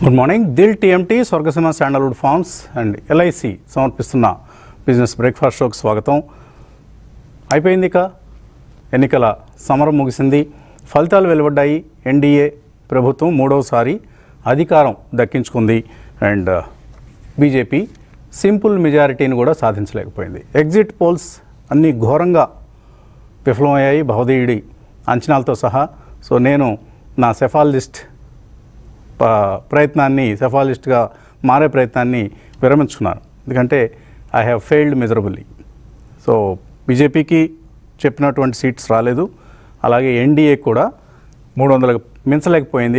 Good morning. Dil TMT, Swargaseema sandalwood farms and LIC సమర్పిస్తున్న business breakfast షోకి స్వాగతం. అయిపోయింది ఇక ఎన్నికల సమరం ముగిసింది, ఫలితాలు వెలువడ్డాయి. ఎన్డీఏ ప్రభుత్వం మూడవసారి అధికారం దక్కించుకుంది అండ్ బీజేపీ సింపుల్ మెజారిటీని కూడా సాధించలేకపోయింది. ఎగ్జిట్ పోల్స్ అన్నీ ఘోరంగా విఫలమయ్యాయి బహుదీయుడి అంచనాలతో సహా. సో నేను నా సెఫాలిస్ట్గా మారే ప్రయత్నాన్ని విరమించుకున్నాను, ఎందుకంటే I have failed measurably. So బీజేపీకి చెప్పినటువంటి సీట్స్ రాలేదు, అలాగే ఎన్డీఏ కూడా 300 మించలేకపోయింది.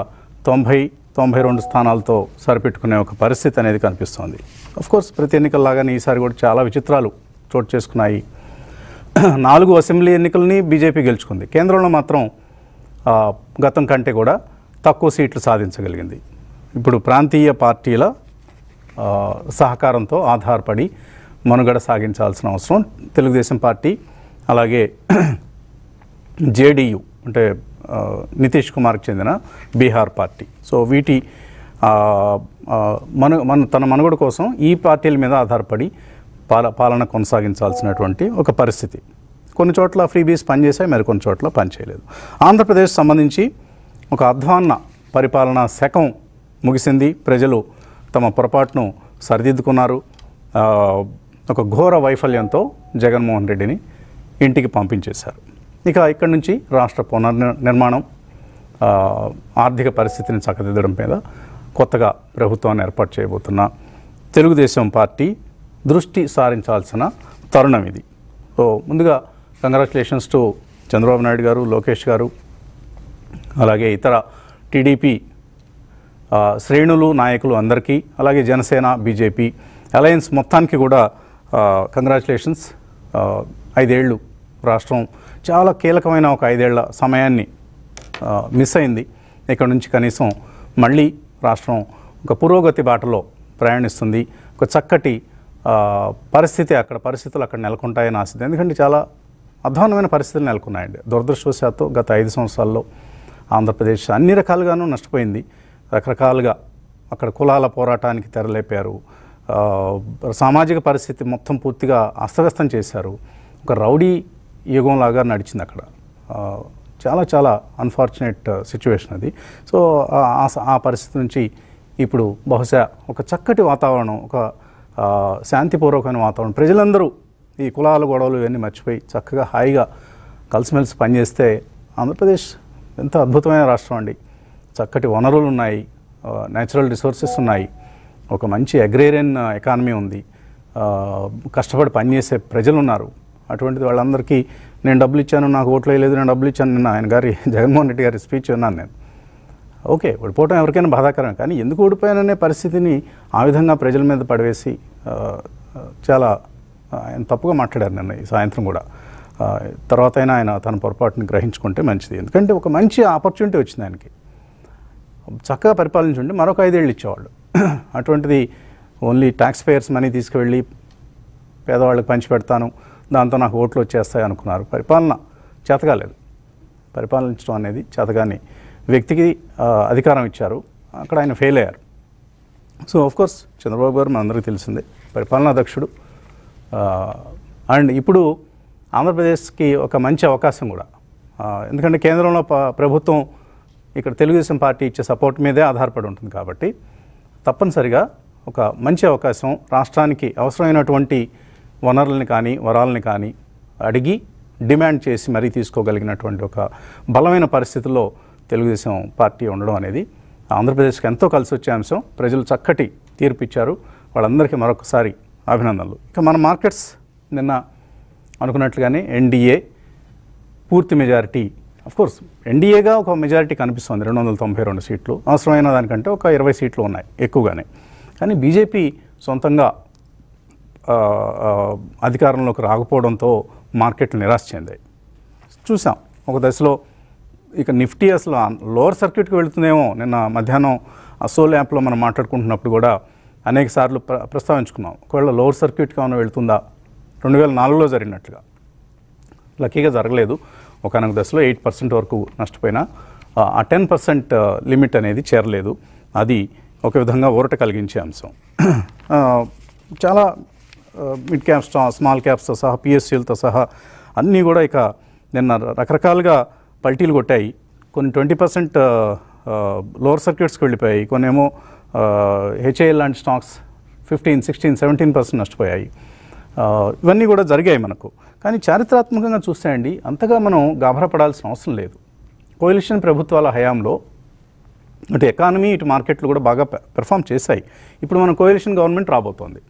292 స్థానాలతో సరిపెట్టుకునే ఒక పరిస్థితి అనేది కనిపిస్తోంది. ఆఫ్కోర్స్ ప్రతి ఎన్నికల్లాగానే ఈసారి కూడా చాలా విచిత్రాలు చోటు చేసుకున్నాయి. 4 అసెంబ్లీ ఎన్నికలని బీజేపీ గెలుచుకుంది. కేంద్రంలో మాత్రం గతం కంటే కూడా తక్కువ సీట్లు సాధించగలిగింది. ఇప్పుడు ప్రాంతీయ పార్టీల సహకారంతో ఆధారపడి మనుగడ సాగించాల్సిన అవసరం తెలుగుదేశం పార్టీ, అలాగే జేడీయూ అంటే నితీష్ కుమార్కి చెందిన బీహార్ పార్టీ. సో వీటి తన మనుగడ కోసం ఈ పార్టీల మీద ఆధారపడి పాలన కొనసాగించాల్సినటువంటి ఒక పరిస్థితి. కొన్ని చోట్ల ఫ్రీబీస్ పనిచేసాయి, మరి కొన్ని చోట్ల పనిచేయలేదు. ఆంధ్రప్రదేశ్ సంబంధించి ఒక అధ్వాన్న పరిపాలనా శకం ముగిసింది. ప్రజలు తమ పొరపాటును సరిదిద్దుకున్నారు. ఒక ఘోర వైఫల్యంతో జగన్మోహన్ రెడ్డిని ఇంటికి పంపించేశారు. ఇక ఇక్కడి నుంచి రాష్ట్ర పునర్నిర్మాణం, ఆర్థిక పరిస్థితిని చక్కదిద్దడం మీద కొత్తగా ప్రభుత్వాన్ని ఏర్పాటు చేయబోతున్న తెలుగుదేశం పార్టీ దృష్టి సారించాల్సిన తరుణం ఇది. సో ముందుగా కంగ్రాచులేషన్స్ టు చంద్రబాబు నాయుడు గారు, లోకేష్ గారు, అలాగే ఇతర టీడీపీ శ్రేణులు, నాయకులు అందరికీ, అలాగే జనసేన, బీజేపీ అలయన్స్ మొత్తానికి కూడా కంగ్రాచులేషన్స్. 5 ఏళ్ళు రాష్ట్రం చాలా కీలకమైన ఒక 5 ఏళ్ల సమయాన్ని మిస్ అయింది. ఇక్కడ నుంచి కనీసం మళ్ళీ రాష్ట్రం ఒక పురోగతి బాటలో ప్రయాణిస్తుంది. ఒక చక్కటి పరిస్థితులు అక్కడ నెలకొంటాయని ఆశిద్దాం. ఎందుకంటే చాలా అధ్వాన్నమైన పరిస్థితులు నెలకొన్నాయండి. దురదృష్టవశాత్తు గత 5 సంవత్సరాల్లో ఆంధ్రప్రదేశ్ అన్ని రకాలుగానూ నష్టపోయింది. రకరకాలుగా అక్కడ కులాల పోరాటానికి తెరలేపారు, సామాజిక పరిస్థితి మొత్తం పూర్తిగా అస్తవ్యస్తం చేశారు. ఒక రౌడీ యుగంలాగా నడిచింది అక్కడ. చాలా చాలా అన్ఫార్చునేట్ సిచ్యువేషన్ అది. సో ఆ పరిస్థితి నుంచి ఇప్పుడు బహుశా ఒక చక్కటి వాతావరణం, ఒక శాంతిపూర్వకమైన వాతావరణం, ప్రజలందరూ ఈ కులాల గొడవలు ఇవన్నీ మర్చిపోయి చక్కగా హాయిగా కలిసిమెలిసి పనిచేస్తే ఆంధ్రప్రదేశ్ ఎంత అద్భుతమైన రాష్ట్రం అండి. చక్కటి వనరులు ఉన్నాయి, న్యాచురల్ రిసోర్సెస్ ఉన్నాయి, ఒక మంచి అగ్రేరియన్ ఎకానమీ ఉంది, కష్టపడి పనిచేసే ప్రజలు ఉన్నారు. అటువంటిది వాళ్ళందరికీ నేను డబ్బులు ఇచ్చాను, నాకు ఓట్లు వేయలేదు, నేను డబ్బులు ఇచ్చాను. నిన్న ఆయన గారి జగన్మోహన్ రెడ్డి గారి స్పీచ్ విన్నాను నేను. ఓకే, ఓడిపోవటం ఎవరికైనా బాధాకరమే, కానీ ఎందుకు ఓడిపోయాననే పరిస్థితిని ఆ విధంగా ప్రజల మీద పడివేసి చాలా ఆయన తప్పుగా మాట్లాడారు నిన్న ఈ సాయంత్రం కూడా. తర్వాత అయినా ఆయన తన పొరపాటుని గ్రహించుకుంటే మంచిది. ఎందుకంటే ఒక మంచి ఆపర్చునిటీ వచ్చింది ఆయనకి, చక్కగా పరిపాలించుంటే మరొక 5 ఏళ్ళు ఇచ్చేవాళ్ళు. అటువంటిది ఓన్లీ ట్యాక్స్ పేయర్స్ మనీ తీసుకువెళ్ళి పేదవాళ్ళకి పంచిపెడతాను, దాంతో నాకు ఓట్లు వచ్చేస్తాయి అనుకున్నారు. పరిపాలన చేతగాలేదు. పరిపాలించడం అనేది చేతగాని వ్యక్తికి అధికారం ఇచ్చారు, అక్కడ ఆయన ఫెయిల్ అయ్యారు. సో ఆఫ్కోర్స్ చంద్రబాబు గారు మనందరికీ తెలిసిందే పరిపాలనా దక్షుడు. అండ్ ఇప్పుడు ఆంధ్రప్రదేశ్కి ఒక మంచి అవకాశం కూడా, ఎందుకంటే కేంద్రంలో ప్రభుత్వం ఇక్కడ తెలుగుదేశం పార్టీ ఇచ్చే సపోర్ట్ మీదే ఆధారపడి ఉంటుంది. కాబట్టి తప్పనిసరిగా ఒక మంచి అవకాశం, రాష్ట్రానికి అవసరమైనటువంటి వనరులని కానీ వరాలని కానీ అడిగి డిమాండ్ చేసి మరీ తీసుకోగలిగినటువంటి ఒక బలమైన పరిస్థితుల్లో తెలుగుదేశం పార్టీ ఉండడం అనేది ఆంధ్రప్రదేశ్కి ఎంతో కలిసి వచ్చే అంశం. ప్రజలు చక్కటి తీర్పు ఇచ్చారు, వాళ్ళందరికీ మరొకసారి అభినందనలు. ఇక మన మార్కెట్స్ నిన్న అనుకున్నట్లుగానే ఎన్డీఏ పూర్తి మెజారిటీ, అఫ్కోర్స్ ఎన్డీఏగా ఒక మెజారిటీ కనిపిస్తుంది, 292 సీట్లు. అవసరమైన దానికంటే ఒక 20 సీట్లు ఉన్నాయి ఎక్కువగానే. కానీ బీజేపీ సొంతంగా అధికారంలోకి రాకపోవడంతో మార్కెట్లు నిరాశ చెందాయి. చూసాం ఒక దశలో ఇక నిఫ్టీ అసలు లోవర్ సర్క్యూట్కి వెళుతుందేమో. నిన్న మధ్యాహ్నం అసోల్ యాప్లో మనం మాట్లాడుకుంటున్నప్పుడు కూడా అనేక సార్లు ప్రస్తావించుకున్నాం, ఒకవేళ లోవర్ సర్క్యూట్కి ఏమైనా వెళుతుందా, 2004లో జరిగినట్లుగా. లక్కీగా జరగలేదు. ఒకనొక దశలో 8% వరకు నష్టపోయినా ఆ 10% లిమిట్ అనేది చేరలేదు. అది ఒక విధంగా ఊరట కలిగించే అంశం. చాలా మిడ్ క్యాప్స్, స్మాల్ క్యాప్స్తో సహా, పిఎస్యూలతో సహా అన్నీ కూడా ఇక నిన్న రకరకాలుగా పల్టీలు కొట్టాయి. కొన్ని 20% లోవర్ సర్క్యూట్స్కి వెళ్ళిపోయాయి, కొన్ని ఏమో హెచ్ఏఎల్ లాంటి స్టాక్స్ 15, 16, 17% నష్టపోయాయి. ఇవన్నీ కూడా జరిగాయి మనకు. కానీ చారిత్రాత్మకంగా చూస్తే అండి అంతగా మనం గాభరాపడాల్సిన అవసరం లేదు. కోalition ప్రభుత్వాల హయాంలో అటు ఎకానమీ ఇటు మార్కెట్లు కూడా బాగా పెర్ఫామ్ చేశాయి. ఇప్పుడు మన కోalition గవర్నమెంట్ రాబోతోంది.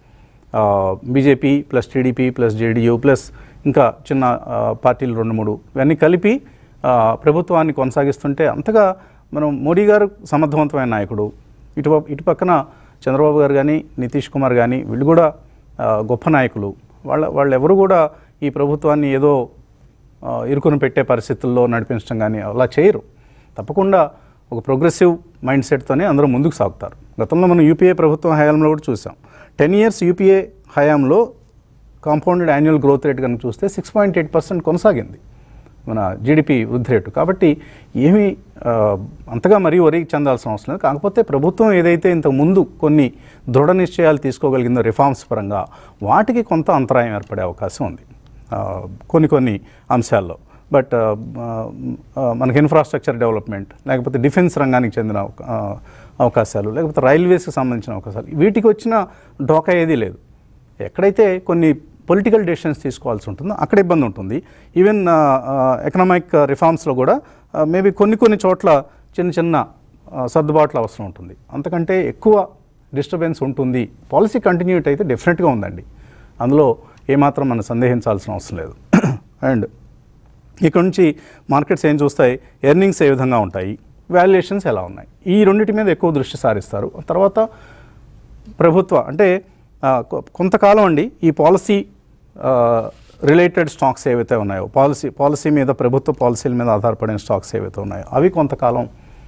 BJP plus TDP plus JDU plus ఇంకా చిన్న పార్టీలు 2-3 ఇవన్నీ కలిపి ప్రభుత్వాన్ని కొనసాగిస్తుంటే అంతగా మనం మోడీ గారు సమర్థవంతమైన నాయకుడు, ఇటు పక్కన చంద్రబాబు గారు కానీ నితీష్ కుమార్ కానీ వీళ్ళు కూడా గొప్ప నాయకులు. వాళ్ళెవరు కూడా ఈ ప్రభుత్వాన్ని ఏదో ఇరుకుని పెట్టే పరిస్థితుల్లో నడిపించడం కానీ అలా చేయరు. తప్పకుండా ఒక ప్రోగ్రెసివ్ మైండ్ సెట్తోనే అందరూ ముందుకు సాగుతారు. గతంలో మనం యూపీఏ ప్రభుత్వం హయాంలో కూడా చూసాం. 10 years యూపీఏ హయాంలో కాంపౌండెడ్ యాన్యువల్ గ్రోత్ రేట్ కనుక చూస్తే 6.8% కొనసాగింది మన జీడిపి వృద్ధి రేటు. కాబట్టి ఏమీ అంతగా మరీ వరి చెందాల్సిన అవసరం లేదు. కాకపోతే ప్రభుత్వం ఏదైతే ఇంతకుముందు కొన్ని దృఢ నిశ్చయాలు తీసుకోగలిగిందో రిఫార్మ్స్ పరంగా వాటికి కొంత అంతరాయం ఏర్పడే అవకాశం ఉంది కొన్ని అంశాల్లో. బట్ మనకి ఇన్ఫ్రాస్ట్రక్చర్ డెవలప్మెంట్, లేకపోతే డిఫెన్స్ రంగానికి చెందిన అవకాశాలు, లేకపోతే రైల్వేస్కి సంబంధించిన అవకాశాలు, వీటికి వచ్చిన ఢోకా ఏదీ లేదు. ఎక్కడైతే కొన్ని పొలిటికల్ డెసిషన్స్ తీసుకోవాల్సి ఉంటుందో అక్కడ ఇబ్బంది ఉంటుంది. ఈవెన్ ఎకనామిక్ రిఫార్మ్స్లో కూడా మేబీ కొన్ని చోట్ల చిన్న సర్దుబాట్లు అవసరం ఉంటుంది. అంతకంటే ఎక్కువ డిస్టర్బెన్స్ ఉంటుంది. పాలసీ కంటిన్యూటీ అయితే డెఫినెట్గా ఉందండి, అందులో ఏమాత్రం మనం సందేహించాల్సిన అవసరం లేదు. అండ్ ఇక్కడ నుంచి మార్కెట్స్ ఏం చూస్తాయి, ఎర్నింగ్స్ ఏ విధంగా ఉంటాయి, వాల్యుయేషన్స్ ఎలా ఉన్నాయి, ఈ రెండింటి మీద ఎక్కువ దృష్టి సారిస్తారు. తర్వాత ప్రభుత్వ అంటే కొంతకాలం అండి ఈ పాలసీ రిలేటెడ్ స్టాక్స్ ఏవైతే ఉన్నాయో, పాలసీ మీద, ప్రభుత్వ పాలసీల మీద ఆధారపడిన స్టాక్స్ ఏవైతే ఉన్నాయో అవి కొంతకాలం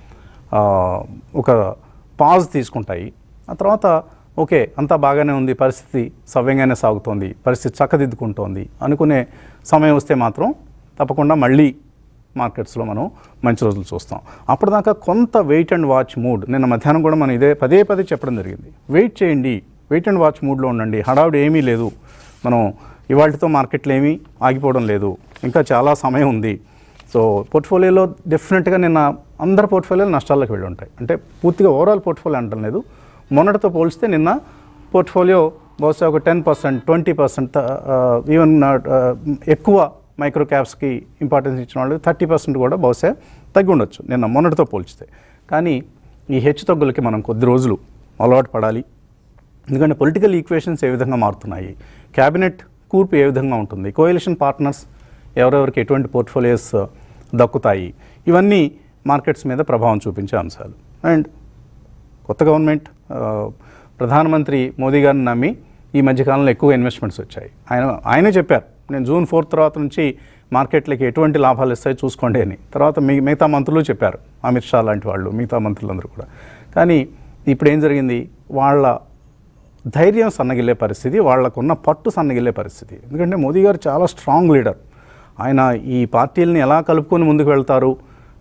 ఒక పాజ్ తీసుకుంటాయి. ఆ తర్వాత ఓకే అంతా బాగానే ఉంది, పరిస్థితి సవ్యంగానే సాగుతోంది, పరిస్థితి చక్కదిద్దుకుంటోంది అనుకునే సమయం వస్తే మాత్రం తప్పకుండా మళ్ళీ మార్కెట్స్లో మనం మంచి రోజులు చూస్తాం. అప్పటిదాకా కొంత వెయిట్ అండ్ వాచ్ మూడ్, నిన్న మధ్యాహ్నం కూడా మనం ఇదే పదే చెప్పడం జరిగింది. వెయిట్ చేయండి, వెయిట్ అండ్ వాచ్ మూడ్లో ఉండండి. హడావుడి ఏమీ లేదు, మనం ఇవాళతో మార్కెట్లు ఏమీ ఆగిపోవడం లేదు, ఇంకా చాలా సమయం ఉంది. సో పోర్ట్ఫోలియోలో డెఫినెట్గా నిన్న అందరి పోర్ట్ఫోలియోలు నష్టాల్లోకి వెళ్ళి ఉంటాయి. అంటే పూర్తిగా ఓవరాల్ పోర్ట్ఫోలియో అంటం లేదు, మొన్నటితో పోలిస్తే నిన్న పోర్ట్ఫోలియో బహుశా ఒక 10%, 20%, ఈవెన్ ఎక్కువ మైక్రో క్యాప్స్కి ఇంపార్టెన్స్ ఇచ్చిన వాళ్ళు 30% కూడా బహుశా తగ్గి ఉండొచ్చు నిన్న మొన్నటితో పోల్చితే. కానీ ఈ హెచ్చు తగ్గులకి మనం కొద్ది రోజులు అలవాటు పడాలి. ఎందుకంటే పొలిటికల్ ఈక్వేషన్స్ ఏ విధంగా మారుతున్నాయి, క్యాబినెట్ కూర్పు ఏ విధంగా ఉంటుంది, కోalition పార్ట్నర్స్ ఎవరెవరికి ఎటువంటి పోర్ట్ఫోలియోస్ దక్కుతాయి, ఇవన్నీ మార్కెట్స్ మీద ప్రభావం చూపించే అంశాలు. అండ్ కొత్త గవర్నమెంట్, ప్రధానమంత్రి మోదీ గారిని నమ్మి ఈ మధ్యకాలంలో ఎక్కువ ఇన్వెస్ట్మెంట్స్ వచ్చాయి. ఆయనే చెప్పారు, నేను June 4 తర్వాత నుంచి మార్కెట్లకి ఎటువంటి లాభాలు ఇస్తాయో చూసుకోండి అని. తర్వాత మిగతా మంత్రులు చెప్పారు, అమిత్ షా లాంటి వాళ్ళు, మిగతా మంత్రులందరూ కూడా. కానీ ఇప్పుడు ఏం జరిగింది, వాళ్ళ ధైర్యం సన్నగిల్లే పరిస్థితి, వాళ్ళకున్న పట్టు సన్నగిల్లే పరిస్థితి. ఎందుకంటే మోదీ గారు చాలా స్ట్రాంగ్ లీడర్. ఆయన ఈ పార్టీలని ఎలా కలుపుకొని ముందుకు వెళ్తారు,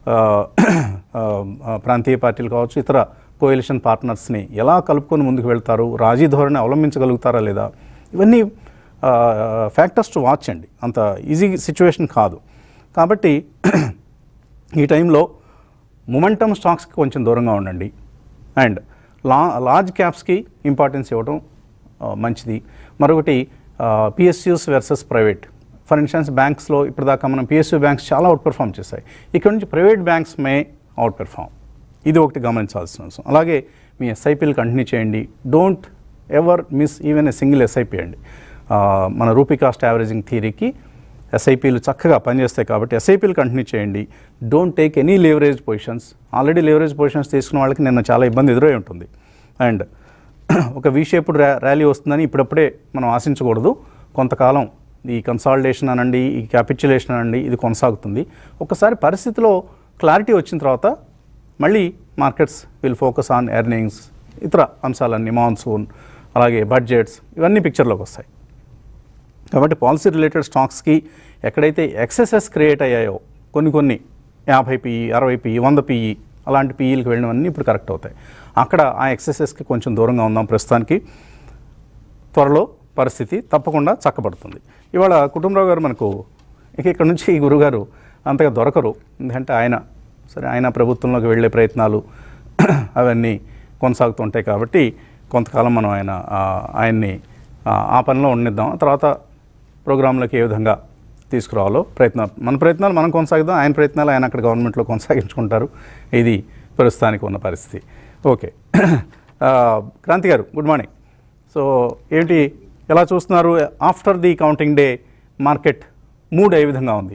ప్రాంతీయ పార్టీలు కావచ్చు, ఇతర కోalition పార్ట్నర్స్ని ఎలా కలుపుకొని ముందుకు వెళ్తారు, రాజీ ధోరణి అవలంబించగలుగుతారా లేదా, ఇవన్నీ ఫ్యాక్టర్స్ టు వాచ్ అండి. అంత ఈజీ సిచ్యువేషన్ కాదు. కాబట్టి ఈ టైంలో మొమెంటమ్ స్టాక్స్కి కొంచెం దూరంగా ఉండండి. అండ్ లార్జ్ క్యాప్స్కి ఇంపార్టెన్స్ ఇవ్వడం మంచిది. మరొకటి PSUs versus private. For instance బ్యాంక్స్లో ఇప్పటిదాకా మనం పిఎస్యూ బ్యాంక్స్ చాలా అవుట్ పెర్ఫామ్ చేశాయి. ఇక్కడ నుంచి private banks may outperform, ఇది ఒకటి గమనించాల్సిన అవసరం. అలాగే మీ ఎస్ఐపీలు కంటిన్యూ చేయండి. Don't ever miss even a single SIP అండి. మన రూపీ కాస్ట్ యావరేజింగ్ థియరీకి ఎస్ఐపీలు చక్కగా పనిచేస్తాయి కాబట్టి ఎస్ఐపీలు కంటిన్యూ చేయండి. Don't take any leverage positions. Already leverage positions తీసుకున్న వాళ్ళకి నిన్న చాలా ఇబ్బంది ఎదురై ఉంటుంది. అండ్ ఒక V-షేప్డ్ ర్యాలీ వస్తుందని ఇప్పుడప్పుడే మనం ఆశించకూడదు. కొంతకాలం ఈ కన్సాలిడేషన్ అనండి, ఈ క్యాపిచులేషన్ అనండి, ఇది కొనసాగుతుంది. ఒకసారి పరిస్థితిలో క్లారిటీ వచ్చిన తర్వాత మళ్ళీ markets will focus on earnings, ఇతర అంశాలన్నీ, మాన్సూన్, అలాగే బడ్జెట్స్, ఇవన్నీ పిక్చర్లోకి వస్తాయి. కాబట్టి పాలసీ రిలేటెడ్ స్టాక్స్కి ఎక్కడైతే ఎక్సెసెస్ క్రియేట్ అయ్యాయో కొన్ని 50 PE, 60 PE, 100 PE అలాంటి పీఈలకు వెళ్ళినవన్నీ ఇప్పుడు కరెక్ట్ అవుతాయి. అక్కడ ఆ ఎక్సెసెస్కి కొంచెం దూరంగా ఉందాం ప్రస్తుతానికి. త్వరలో పరిస్థితి తప్పకుండా చక్కబడుతుంది. ఇవాళ కుటుంబరావు గారు మనకు ఇక్కడ నుంచి ఈ గురుగారు అంతగా దొరకరు. ఎందుకంటే ఆయన ప్రభుత్వంలోకి వెళ్ళే ప్రయత్నాలు అవన్నీ కొనసాగుతుంటాయి కాబట్టి కొంతకాలం మనం ఆయన్ని ఆ పనిలో ఉండిద్దాం. తర్వాత ప్రోగ్రాంలోకి ఏ విధంగా తీసుకురావాలో మన ప్రయత్నాలు మనం కొనసాగిద్దాం. ఆయన ప్రయత్నాలు ఆయన అక్కడ గవర్నమెంట్లో కొనసాగించుకుంటారు. ఇది ప్రస్తుతానికి ఉన్న పరిస్థితి. ఓకే, క్రాంతి గారు గుడ్ మార్నింగ్. సో ఏంటి ఎలా చూస్తున్నారు? After the counting day market mood ఏ విధంగా ఉంది?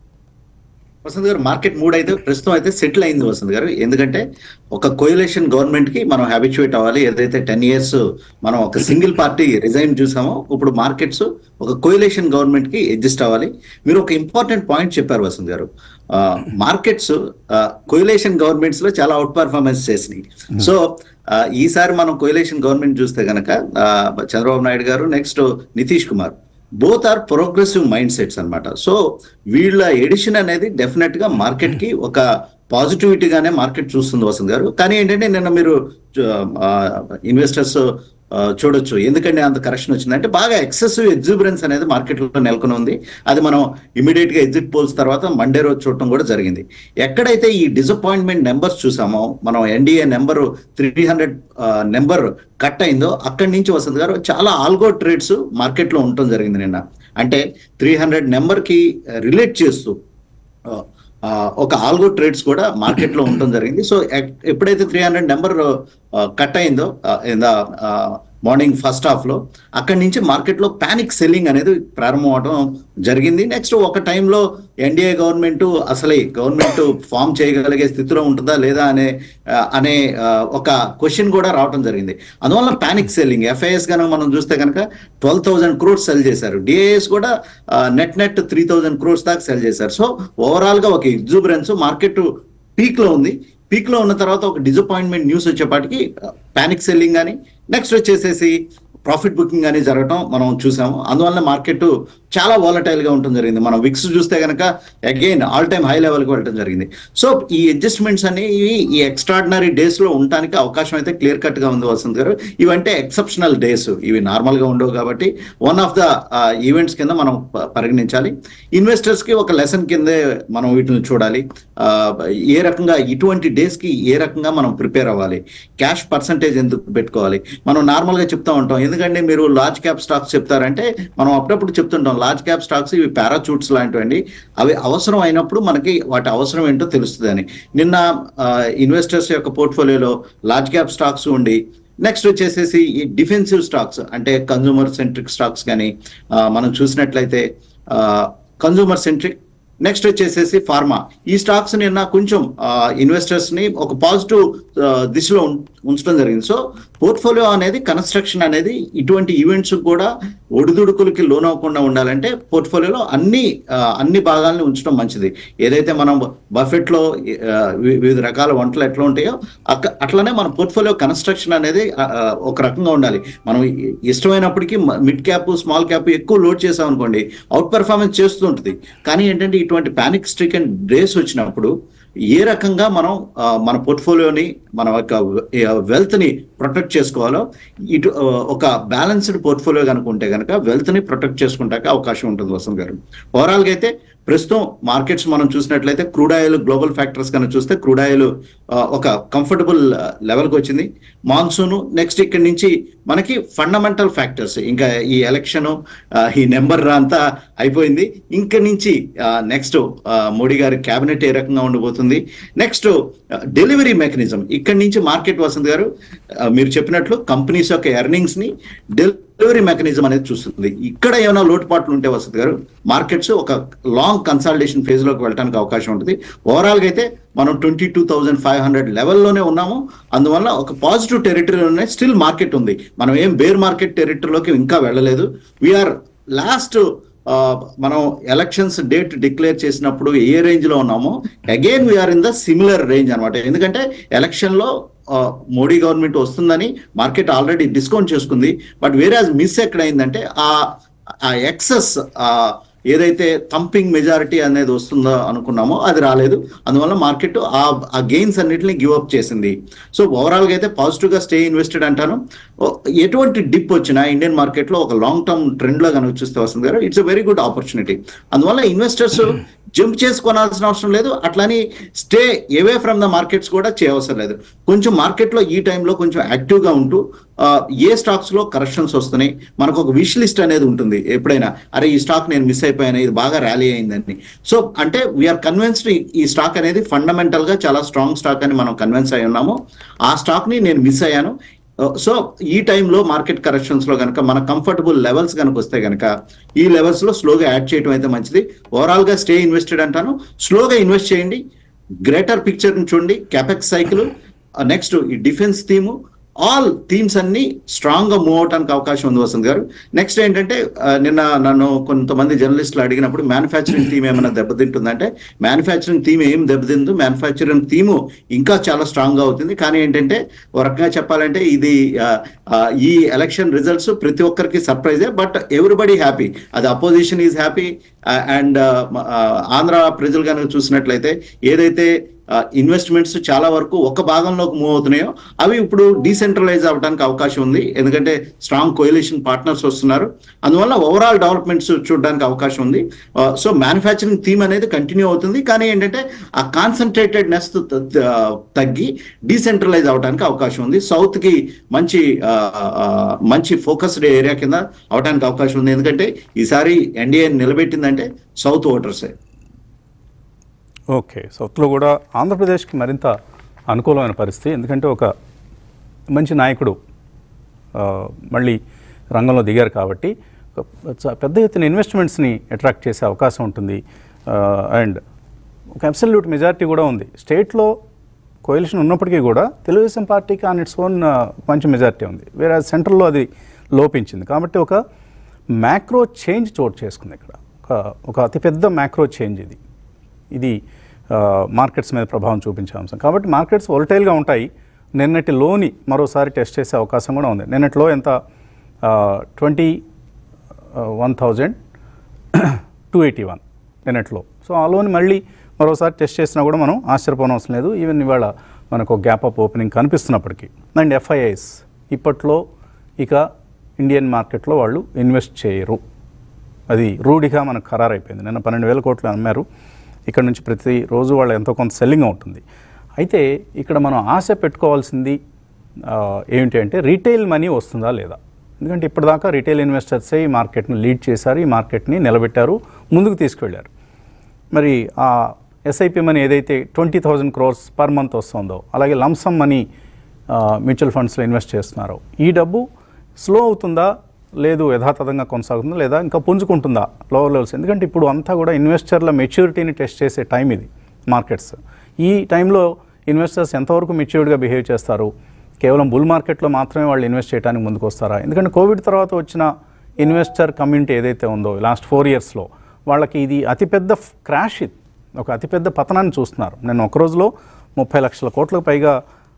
వసంత్ గారు, మార్కెట్ మూడ్ అయితే ప్రస్తుతం అయితే సెటిల్ అయింది వసంత్ గారు. ఎందుకంటే ఒక కోయలేషన్ గవర్నమెంట్ కి మనం హ్యాబిచ్యుయేట్ అవ్వాలి. ఏదైతే 10 years మనం ఒక సింగిల్ పార్టీ రిజైన్ చూసామో, ఇప్పుడు మార్కెట్స్ ఒక కోయలేషన్ గవర్నమెంట్ కి అడ్జస్ట్ అవ్వాలి. మీరు ఒక ఇంపార్టెంట్ పాయింట్ చెప్పారు వసంత్ గారు. మార్కెట్స్ కోయలేషన్ గవర్నమెంట్స్ లో చాలా అవుట్ పర్ఫార్మెన్స్ చేసినాయి. సో ఈసారి మనం కోయలేషన్ గవర్నమెంట్ చూస్తే గనక Chandrababu Naidu garu, next Nitish Kumar, both are progressive mindsets అనమాట. సో వీళ్ళ ఎడిషన్ అనేది డెఫినెట్ గా మార్కెట్ కి ఒక పాజిటివిటీగానే మార్కెట్ చూస్తుంది వసంత్ గారు. కానీ ఏంటంటే నిన్న మీరు ఇన్వెస్టర్స్ చూడొచ్చు ఎందుకంటే అంత కరెక్షన్ వచ్చిందంటే బాగా ఎక్సెసివ్ ఎగ్జిబరెన్స్ అనేది మార్కెట్లో నెలకొని ఉంది. అది మనం ఇమీడియట్ గా ఎగ్జిట్ పోల్స్ తర్వాత మండే రోజు చూడటం కూడా జరిగింది. ఎక్కడైతే ఈ డిసప్పాయింట్మెంట్ నెంబర్స్ చూసామో, మనం ఎన్డీఏ నెంబర్ 300 నెంబర్ కట్ అయిందో అక్కడి నుంచి వసంత్ గారు చాలా ఆల్గో ట్రేడ్స్ మార్కెట్లో ఉండటం జరిగింది నిన్న. అంటే 300 నెంబర్ కి రిలేట్ చేస్తూ ఒక ఆల్గో ట్రేడ్స్ కూడా మార్కెట్ లో ఉండటం జరిగింది. సో ఎప్పుడైతే 300 నెంబర్ కట్ అయిందో మార్నింగ్ ఫస్ట్ హాఫ్ లో, అక్కడి నుంచి మార్కెట్ లో పానిక్ సెల్లింగ్ అనేది ప్రారంభం అవడం జరిగింది. నెక్స్ట్ ఒక టైంలో ఎన్డీఏ గవర్నమెంట్ అసలే గవర్నమెంట్ ఫామ్ చేయగలిగే స్థితిలో ఉంటుందా లేదా అనే ఒక క్వశ్చన్ కూడా రావడం జరిగింది. అందువల్ల పానిక్ సెల్లింగ్. ఎఫ్ఐఎస్ కనుక మనం చూస్తే కనుక 12,000 crores సెల్ చేశారు. డిఐఎస్ కూడా నెట్ 3,000 crores దాకా సెల్ చేశారు. సో ఓవరాల్ గా ఒక ఎగ్జూబరెన్స్ మార్కెట్ పీక్ లో ఉంది. పీక్ లో ఉన్న తర్వాత ఒక డిసప్పాయింట్మెంట్ న్యూస్ వచ్చేపాటికి పానిక్ సెల్లింగ్ కానీ, నెక్స్ట్ వచ్చేసేసి ప్రాఫిట్ బుకింగ్ అని జరగటం మనం చూసాము. అందువల్ల మార్కెట్ చాలా వాలటైల్ గా ఉండటం జరిగింది. మనం విక్స్ చూస్తే కనుక again all time high level కి వెళ్ళడం జరిగింది. సో ఈ అడ్జస్ట్మెంట్స్ అనేవి ఈ ఎక్స్ట్రాడినరీ డేస్ లో ఉండటానికి అవకాశం అయితే క్లియర్ కట్ గా ఉంది వసంత్ గారు. ఇవంటే ఎక్సెప్షనల్ డేస్, ఇవి నార్మల్ గా ఉండవు కాబట్టి వన్ ఆఫ్ ద ఈవెంట్స్ కింద మనం పరిగణించాలి. ఇన్వెస్టర్స్ కి ఒక లెసన్ కిందే మనం వీటిని చూడాలి. ఏ రకంగా ఇటువంటి డేస్ కి ఏ రకంగా మనం ప్రిపేర్ అవ్వాలి, క్యాష్ పర్సంటేజ్ ఎందుకు పెట్టుకోవాలి. మనం నార్మల్ గా చెప్తా ఉంటాం, ఎందుకంటే మీరు లార్జ్ క్యాప్ స్టాక్స్ చెప్తారంటే మనం అప్పుడప్పుడు చెప్తుంటాం లార్జ్ క్యాప్ స్టాక్స్ ఇవి పారాచూట్స్ లాంటివండి, అవి అవసరం అయినప్పుడు మనకి వాటి అవసరం ఏంటో తెలుస్తుంది అని. నిన్న ఇన్వెస్టర్స్ యొక్క పోర్ట్ఫోలియోలో లార్జ్ క్యాప్ స్టాక్స్ ఉండి, నెక్స్ట్ వచ్చేసేసి ఈ డిఫెన్సివ్ స్టాక్స్ అంటే కన్జ్యూమర్ సెంట్రిక్ స్టాక్స్ కానీ మనం చూసినట్లయితే కన్జ్యూమర్ సెంట్రిక్, నెక్స్ట్ వచ్చేసేసి ఫార్మా, ఈ స్టాక్స్ నిన్న కొంచెం ఇన్వెస్టర్స్ ని ఒక పాజిటివ్ దిశలో ఉంచడం జరిగింది. సో పోర్ట్ఫోలియో అనేది కన్స్ట్రక్షన్ అనేది ఇటువంటి ఈవెంట్స్ కూడా ఒడిదుడుకులకి లోనవ్వకుండా ఉండాలంటే పోర్ట్ఫోలియోలో అన్ని భాగాలను ఉంచడం మంచిది. ఏదైతే మనం బఫెట్ లో వివిధ రకాల వంటలు ఎట్లా ఉంటాయో అట్లనే మన పోర్ట్ఫోలియో కన్స్ట్రక్షన్ అనేది ఒక రకంగా ఉండాలి. మనం ఇష్టమైనప్పటికీ మిడ్ క్యాప్ స్మాల్ క్యాప్ ఎక్కువ లోడ్ చేసాం అనుకోండి, అవుట్ పెర్ఫార్మెన్స్ చేస్తూ ఉంటుంది. కానీ ఏంటంటే ఇటువంటి పానిక్ స్ట్రికెన్ డేస్ వచ్చినప్పుడు ఏ రకంగా మనం మన పోర్ట్ఫోలియోని మన యొక్క వెల్త్ ని ప్రొటెక్ట్ చేసుకోవాలో, ఇటు ఒక బ్యాలెన్స్డ్ పోర్ట్ఫోలియో కనుక ఉంటే కనుక వెల్త్ ని ప్రొటెక్ట్ చేసుకుంటాక అవకాశం ఉంటుంది వసంత్ గారు. ఓవరాల్ గా అయితే ప్రస్తుతం మార్కెట్స్ మనం చూసినట్లయితే క్రూడ్ ఆయిల్ గ్లోబల్ ఫ్యాక్టర్స్ కనుక చూస్తే క్రూడ్ ఆయిల్ ఒక కంఫర్టబుల్ లెవెల్కి వచ్చింది. మాన్సూన్, నెక్స్ట్ ఇక్కడి నుంచి మనకి ఫండమెంటల్ ఫ్యాక్టర్స్, ఇంకా ఈ ఎలక్షన్ ఈ నెంబర్ అంతా అయిపోయింది. ఇంక నుంచి నెక్స్ట్ మోడీ గారి క్యాబినెట్ ఏ రకంగా ఉండబోతుంది, నెక్స్ట్ డెలివరీ మెకానిజం, ఇక్కడి నుంచి మార్కెట్ వసంత్ గారు మీరు చెప్పినట్లు కంపెనీస్ యొక్క ఎర్నింగ్స్ ని డెలివరీ మెకానిజం అనేది చూస్తుంది. ఇక్కడ ఏమైనా లోటుపాట్లు ఉంటే వసంత్ గారు మార్కెట్స్ ఒక లాంగ్ కన్సాలిడేషన్ ఫేజ్ లోకి వెళ్ళడానికి అవకాశం ఉంటుంది. ఓవరాల్ గా అయితే మనం 22,500 లెవెల్లోనే ఉన్నాము. అందువల్ల ఒక పాజిటివ్ టెరిటరీలోనే స్టిల్ మార్కెట్ ఉంది. మనం ఏం బేర్ మార్కెట్ టెరిటరీలోకి ఇంకా వెళ్ళలేదు. వీఆర్ లాస్ట్ మనం ఎలక్షన్స్ డేట్ డిక్లేర్ చేసినప్పుడు ఏ రేంజ్ లో ఉన్నామో again we're in the similar range అనమాట. ఎందుకంటే ఎలక్షన్ లో మోడీ గవర్నమెంట్ వస్తుందని మార్కెట్ ఆల్రెడీ డిస్కౌంట్ చేసుకుంది. బట్ వేరే మిస్ ఎక్కడైందంటే ఆ ఎక్సెస్ ఏదైతే థంపింగ్ మెజారిటీ అనేది వస్తుందో అనుకున్నామో అది రాలేదు. అందువల్ల మార్కెట్ ఆ గెయిన్స్ అన్నిటిని గివ్ అప్ చేసింది. సో ఓవరాల్గా అయితే పాజిటివ్గా స్టే ఇన్వెస్టెడ్ అంటాను. ఎటువంటి డిప్ వచ్చినా ఇండియన్ మార్కెట్లో ఒక లాంగ్ టర్మ్ ట్రెండ్లో కనుక చూస్తే వస్తుంది గారు, it's a very good opportunity. అందువల్ల ఇన్వెస్టర్స్ జంప్ చేసుకోవాల్సిన అవసరం లేదు, అట్లని stay away from the markets కూడా చేయవసరం లేదు. కొంచెం మార్కెట్లో ఈ టైంలో కొంచెం యాక్టివ్గా ఉంటూ ఏ స్టాక్స్లో కరెక్షన్స్ వస్తున్నాయి, మనకు ఒక విష్ లిస్ట్ అనేది ఉంటుంది ఎప్పుడైనా, అరే ఈ స్టాక్ నేను మిస్ అయిపోయాను, ఇది బాగా ర్యాలీ అయిందని. సో అంటే వీఆర్ కన్విన్స్డ్ ఈ స్టాక్ అనేది ఫండమెంటల్గా చాలా స్ట్రాంగ్ స్టాక్ అని మనం కన్విన్స్ అయి ఉన్నాము. ఆ స్టాక్ని నేను మిస్ అయ్యాను. సో ఈ టైంలో మార్కెట్ కరెక్షన్స్ లో కనుక మన కంఫర్టబుల్ లెవెల్స్ కనుక వస్తే కనుక ఈ లెవెల్స్ లో స్లోగా యాడ్ చేయడం అయితే మంచిది. ఓవరాల్ గా స్టే ఇన్వెస్టెడ్ అంటాను. స్లోగా ఇన్వెస్ట్ చేయండి, గ్రేటర్ పిక్చర్ ని చూడండి, క్యాపెక్స్ సైకిల్, నెక్స్ట్ ఈ డిఫెన్స్ థీము, ఆల్ థీమ్స్ అన్ని స్ట్రాంగ్ గా మూవ్ అవడానికి అవకాశం ఉంది వసంత్ గారు. నెక్స్ట్ ఏంటంటే నిన్న నన్ను కొంతమంది జర్నలిస్టులు అడిగినప్పుడు మ్యానుఫ్యాక్చరింగ్ థీమ్ ఏమైనా దెబ్బతింటుందంటే, మ్యానుఫ్యాక్చరింగ్ థీమ్ ఏం దెబ్బతిందు, మ్యానుఫ్యాక్చరింగ్ థీము ఇంకా చాలా స్ట్రాంగ్ గా అవుతుంది. కానీ ఏంటంటే ఒక రకంగా చెప్పాలంటే ఇది ఈ ఎలక్షన్ రిజల్ట్స్ ప్రతి ఒక్కరికి సర్ప్రైజే, బట్ ఎవ్రీబడి హ్యాపీ. అది opposition is happy and Andhra ప్రజలు కనుక చూసినట్లయితే ఏదైతే ఇన్వెస్ట్మెంట్స్ చాలా వరకు ఒక భాగంలోకి మూవ్ అవుతున్నాయో అవి ఇప్పుడు డీసెంట్రలైజ్ అవ్వడానికి అవకాశం ఉంది, ఎందుకంటే స్ట్రాంగ్ కోయలిషన్ పార్ట్నర్స్ వస్తున్నారు. అందువల్ల ఓవరాల్ డెవలప్మెంట్స్ చూడడానికి అవకాశం ఉంది. సో మ్యానుఫ్యాక్చరింగ్ థీమ్ అనేది కంటిన్యూ అవుతుంది, కానీ ఏంటంటే ఆ కాన్సన్ట్రేటెడ్నెస్ తగ్గి డీసెంట్రలైజ్ అవడానికి అవకాశం ఉంది. సౌత్ కి మంచి ఫోకస్డ్ ఏరియా కింద అవడానికి అవకాశం ఉంది, ఎందుకంటే ఈసారి ఎన్డీఏ నిలబెట్టిందంటే సౌత్ ఓటర్సే. ఓకే, సౌత్లో కూడా ఆంధ్రప్రదేశ్కి మరింత అనుకూలమైన పరిస్థితి, ఎందుకంటే ఒక మంచి నాయకుడు మళ్ళీ రంగంలో దిగారు కాబట్టి పెద్ద ఎత్తున ఇన్వెస్ట్మెంట్స్ని అట్రాక్ట్ చేసే అవకాశం ఉంటుంది. అండ్ ఒక అబ్సల్యూట్ మెజారిటీ కూడా ఉంది. స్టేట్లో కోయలిషన్ ఉన్నప్పటికీ కూడా తెలుగుదేశం పార్టీకి ఆన్ ఇట్స్ ఓన్ మంచి మెజారిటీ ఉంది, వేరే సెంట్రల్లో అది లోపించింది. కాబట్టి ఒక మ్యాక్రో చేంజ్ చోటు చేసుకుంది ఇక్కడ, ఒక అతిపెద్ద మ్యాక్రో చేంజ్ ఇది మార్కెట్స్ మీద ప్రభావం చూపించే అంశం. కాబట్టి మార్కెట్స్ వోలటైల్గా ఉంటాయి. నిన్నటి లోని మరోసారి టెస్ట్ చేసే అవకాశం కూడా ఉంది. నిన్నటిలో ఎంత 21,281 నిన్నట్లో. సో ఆ లోని మళ్ళీ మరోసారి టెస్ట్ చేసినా కూడా మనం ఆశ్చర్యపోనవసరం లేదు. ఈవెన్ ఇవాళ మనకు గ్యాప్ అప్ ఓపెనింగ్ కనిపిస్తున్నప్పటికీ. అండ్ ఎఫ్ఐఐస్ ఇప్పట్లో ఇక ఇండియన్ మార్కెట్లో వాళ్ళు ఇన్వెస్ట్ చేయరు, అది రూఢిగా మనకు ఖరారైపోయింది. నిన్న 12,000 కోట్లు అమ్మారు. ఇక్కడ నుంచి ప్రతిరోజు వాళ్ళు ఎంతో కొంత సెల్లింగ్ అవుతుంది. అయితే ఇక్కడ మనం ఆశ పెట్టుకోవాల్సింది ఏమిటి అంటే రీటైల్ మనీ వస్తుందా లేదా. ఎందుకంటే ఇప్పటిదాకా రీటైల్ ఇన్వెస్టర్సే ఈ మార్కెట్ని లీడ్ చేశారు, ఈ మార్కెట్ని నిలబెట్టారు, ముందుకు తీసుకెళ్లారు. మరి ఆ ఎస్ఐపి మనీ ఏదైతే 20,000 crores పర్ మంత్ వస్తుందో, అలాగే లంసమ్ మనీ మ్యూచువల్ ఫండ్స్లో ఇన్వెస్ట్ చేస్తున్నారో, ఈ డబ్బు స్లో అవుతుందా లేదు యథాతథంగా కొనసాగుతుందా లేదా ఇంకా పుంజుకుంటుందా లోవర్ లెవెల్స్. ఎందుకంటే ఇప్పుడు అంతా కూడా ఇన్వెస్టర్ల మెచ్యూరిటీని టెస్ట్ చేసే టైం ఇది మార్కెట్స్. ఈ టైంలో ఇన్వెస్టర్స్ ఎంతవరకు మెచ్యూర్డ్గా బిహేవ్ చేస్తారు, కేవలం బుల్ మార్కెట్లో మాత్రమే వాళ్ళు ఇన్వెస్ట్ చేయడానికి ముందుకు వస్తారా. ఎందుకంటే కోవిడ్ తర్వాత వచ్చిన ఇన్వెస్టర్ కమ్యూనిటీ ఏదైతే ఉందో లాస్ట్ 4 yearsలో వాళ్ళకి ఇది అతిపెద్ద క్రాష్, ఇది ఒక అతిపెద్ద పతనాన్ని చూస్తున్నారు. నేను ఒక రోజులో 30 లక్షల కోట్లకు పైగా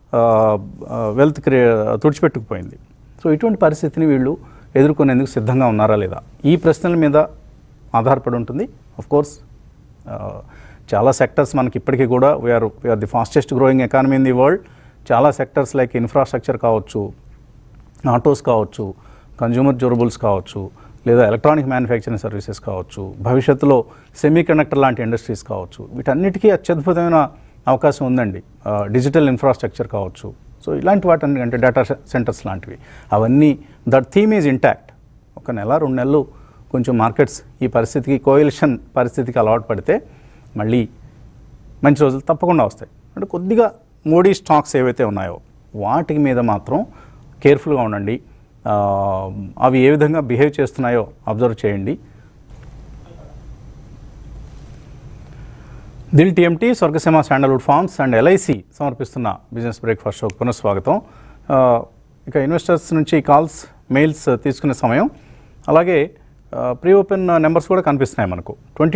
వెల్త్ తుడిచిపెట్టుకుపోయింది. సో ఇటువంటి పరిస్థితిని వీళ్ళు ఎదుర్కొనేందుకు సిద్ధంగా ఉన్నారా లేదా, ఈ ప్రశ్నల మీద ఆధారపడి ఉంటుంది. ఆఫ్కోర్స్ చాలా సెక్టర్స్ మనకి ఇప్పటికీ కూడా we're the fastest growing economy in the world. చాలా సెక్టర్స్ లైక్ ఇన్ఫ్రాస్ట్రక్చర్ కావచ్చు, ఆటోస్ కావచ్చు, కన్జ్యూమర్ డ్యూరబుల్స్ కావచ్చు, లేదా ఎలక్ట్రానిక్ మ్యానుఫ్యాక్చరింగ్ సర్వీసెస్ కావచ్చు, భవిష్యత్తులో సెమీ కండక్టర్ లాంటి ఇండస్ట్రీస్ కావచ్చు, వీటన్నిటికీ అత్యద్భుతమైన అవకాశం ఉందండి. డిజిటల్ ఇన్ఫ్రాస్ట్రక్చర్ కావచ్చు, సో ఇలాంటి వాటి అంటే డేటా సెంటర్స్ లాంటివి, అవన్నీ దట్ థీమ్ ఈజ్ ఇంటాక్ట్. ఒక నెల 2 నెలలు కొంచెం మార్కెట్స్ ఈ పరిస్థితికి కోయలిషన్ పరిస్థితికి అలవాటు పడితే మళ్ళీ మంచి రోజులు తప్పకుండా వస్తాయి. అంటే కొద్దిగా మోడీ స్టాక్స్ ఏవైతే ఉన్నాయో వాటి మీద మాత్రం కేర్ఫుల్గా ఉండండి. అవి ఏ విధంగా బిహేవ్ చేస్తున్నాయో అబ్జర్వ్ చేయండి. Dil TMT, Swargaseema sandalwood farms and LIC సమర్పిస్తున్న బిజినెస్ బ్రేక్ఫాస్ట్ షోకి పునఃస్వాగతం. ఇక ఇన్వెస్టర్స్ నుంచి కాల్స్, మెయిల్స్ తీసుకునే సమయం. అలాగే ప్రీ ఓపెన్ నెంబర్స్ కూడా కనిపిస్తున్నాయి మనకు.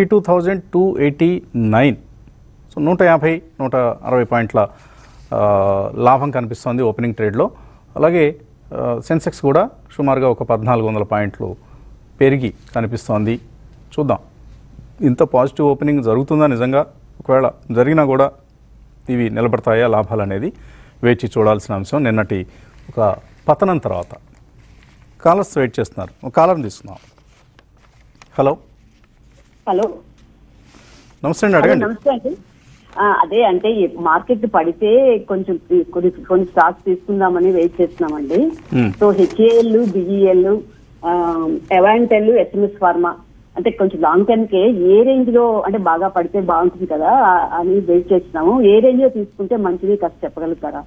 22,289, సో 150-160 పాయింట్ల లాభం కనిపిస్తోంది ఓపెనింగ్ ట్రేడ్లో. అలాగే సెన్సెక్స్ కూడా సుమారుగా ఒక 1,400 పాయింట్లు పెరిగి కనిపిస్తోంది. చూద్దాం ఇంత పాజిటివ్ ఓపెనింగ్ జరుగుతుందా నిజంగా? ఒకవేళ జరిగినా కూడా ఇవి నిలబడతాయా లాభాలు అనేది వేచి చూడాల్సిన అంశం. నిన్నటి ఒక పతనం తర్వాత కాలర్స్ వెయిట్ చేస్తున్నారు. ఒక కాలర్ని తీసుకున్నాం. హలో హలో, నమస్తే అండి, అడగండి. నమస్తే అండి. అదే అంటే మార్కెట్ పడితే కొంచెం కొన్ని స్టాక్స్ తీసుకుందామని వెయిట్ చేస్తున్నామండి. So HAL, BEL, Avantel, SMS pharma అంటే కొంచెం లాంగ్ టర్మ్ కే ఏ రేంజ్ లో అంటే బాగా పడితే బాగుంటుంది కదా అని వెయిట్ చేస్తున్నాము. ఏ రేంజ్ లో తీసుకుంటే మంచిది కాస్త చెప్పగలుగుతారా?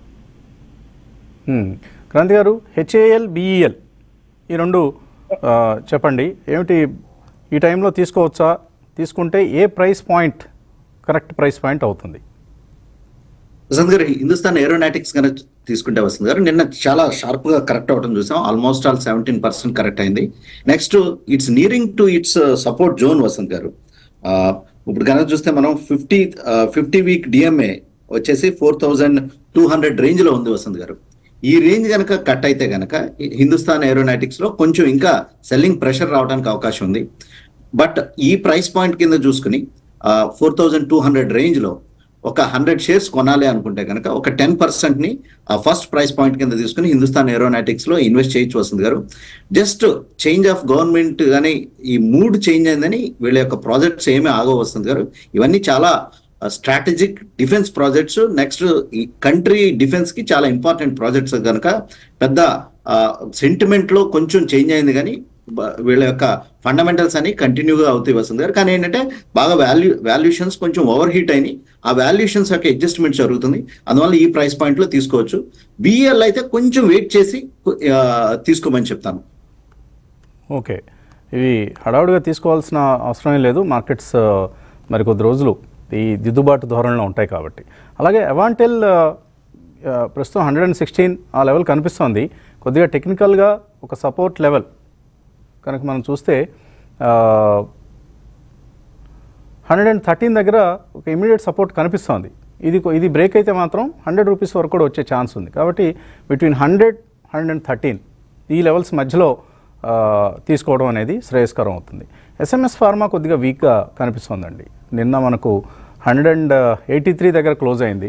క్రాంతి గారు, హెచ్ఏఎల్, బిఈఎల్ ఈ రెండు చెప్పండి. ఏమిటి ఈ టైంలో తీసుకోవచ్చా? తీసుకుంటే ఏ price point correct price point అవుతుంది? వసంత్ గారు, హిందుస్థాన్ ఏరోనాటిక్స్ కనుక తీసుకుంటే వసంత్ గారు నిన్న చాలా షార్ప్ గా కరెక్ట్ అవడం చూసాం. ఆల్మోస్ట్ ఆల్ 17% కరెక్ట్ అయింది. Next it's nearing to its support zone Vasanth గారు. ఇప్పుడు కనుక చూస్తే మనం 50 వీక్ డిఎంఏ వచ్చేసి 4200 రేంజ్ లో ఉంది వసంత్ గారు. ఈ రేంజ్ కనుక కట్ అయితే కనుక హిందుస్థాన్ ఏరోనాటిక్స్ లో కొంచెం ఇంకా సెల్లింగ్ ప్రెషర్ రావడానికి అవకాశం ఉంది. బట్ ఈ ప్రైస్ పాయింట్ కింద చూసుకుని 4200 రేంజ్ లో ఒక 100 షేర్స్ కొనాలి అనుకుంటే కనుక ఒక 10% ని ఫస్ట్ ప్రైస్ పాయింట్ కింద తీసుకుని హిందుస్థాన్ ఏరోనాటిక్స్ లో ఇన్వెస్ట్ చేయొచ్చు వస్తుంది గారు. జస్ట్ చేంజ్ ఆఫ్ గవర్నమెంట్ కానీ ఈ మూడ్ చేంజ్ అయిందని వీళ్ళ యొక్క ప్రాజెక్ట్స్ ఏమీ ఆగో వస్తుంది గారు. ఇవన్నీ చాలా స్ట్రాటజిక్ డిఫెన్స్ ప్రాజెక్ట్స్. నెక్స్ట్ ఈ కంట్రీ డిఫెన్స్ కి చాలా ఇంపార్టెంట్ ప్రాజెక్ట్స్ కనుక పెద్ద సెంటిమెంట్ లో కొంచెం చేంజ్ అయింది కానీ వీళ్ళ యొక్క ఫండమెంటల్స్ అని కంటిన్యూగా అవుతాయి వస్తుంది గారు. కానీ ఏంటంటే బాగా వాల్యుయేషన్స్ కొంచెం ఓవర్ హీట్ అయినాయి. ఆ వాల్యుయేషన్స్ యొక్క అడ్జస్ట్మెంట్ జరుగుతుంది. అందువల్ల ఈ ప్రైస్ పాయింట్ లో తీసుకోవచ్చు. బిఎల్ అయితే కొంచెం వెయిట్ చేసి తీసుకోమని చెప్తాను. ఓకే, ఇవి హడావుడిగా తీసుకోవాల్సిన అవసరమే లేదు. మార్కెట్స్ మరి కొద్ది రోజులు ఈ దిద్దుబాటు ధోరణిలో ఉంటాయి కాబట్టి. అలాగే అవాంటెల్ ప్రస్తుతం 116 ఆ లెవెల్ కనిపిస్తోంది. కొద్దిగా టెక్నికల్గా ఒక సపోర్ట్ లెవెల్ కనుక మనం చూస్తే 113 దగ్గర ఒక ఇమీడియట్ సపోర్ట్ కనిపిస్తోంది. ఇది బ్రేక్ అయితే మాత్రం 100 రూపీస్ వరకు కూడా వచ్చే ఛాన్స్ ఉంది. కాబట్టి బిట్వీన్ 100-113 ఈ లెవెల్స్ మధ్యలో తీసుకోవడం అనేది శ్రేయస్కరం అవుతుంది. ఎస్ఎంఎస్ ఫార్మా కొద్దిగా వీక్గా కనిపిస్తోందండి. నిన్న మనకు 183 దగ్గర క్లోజ్ అయింది.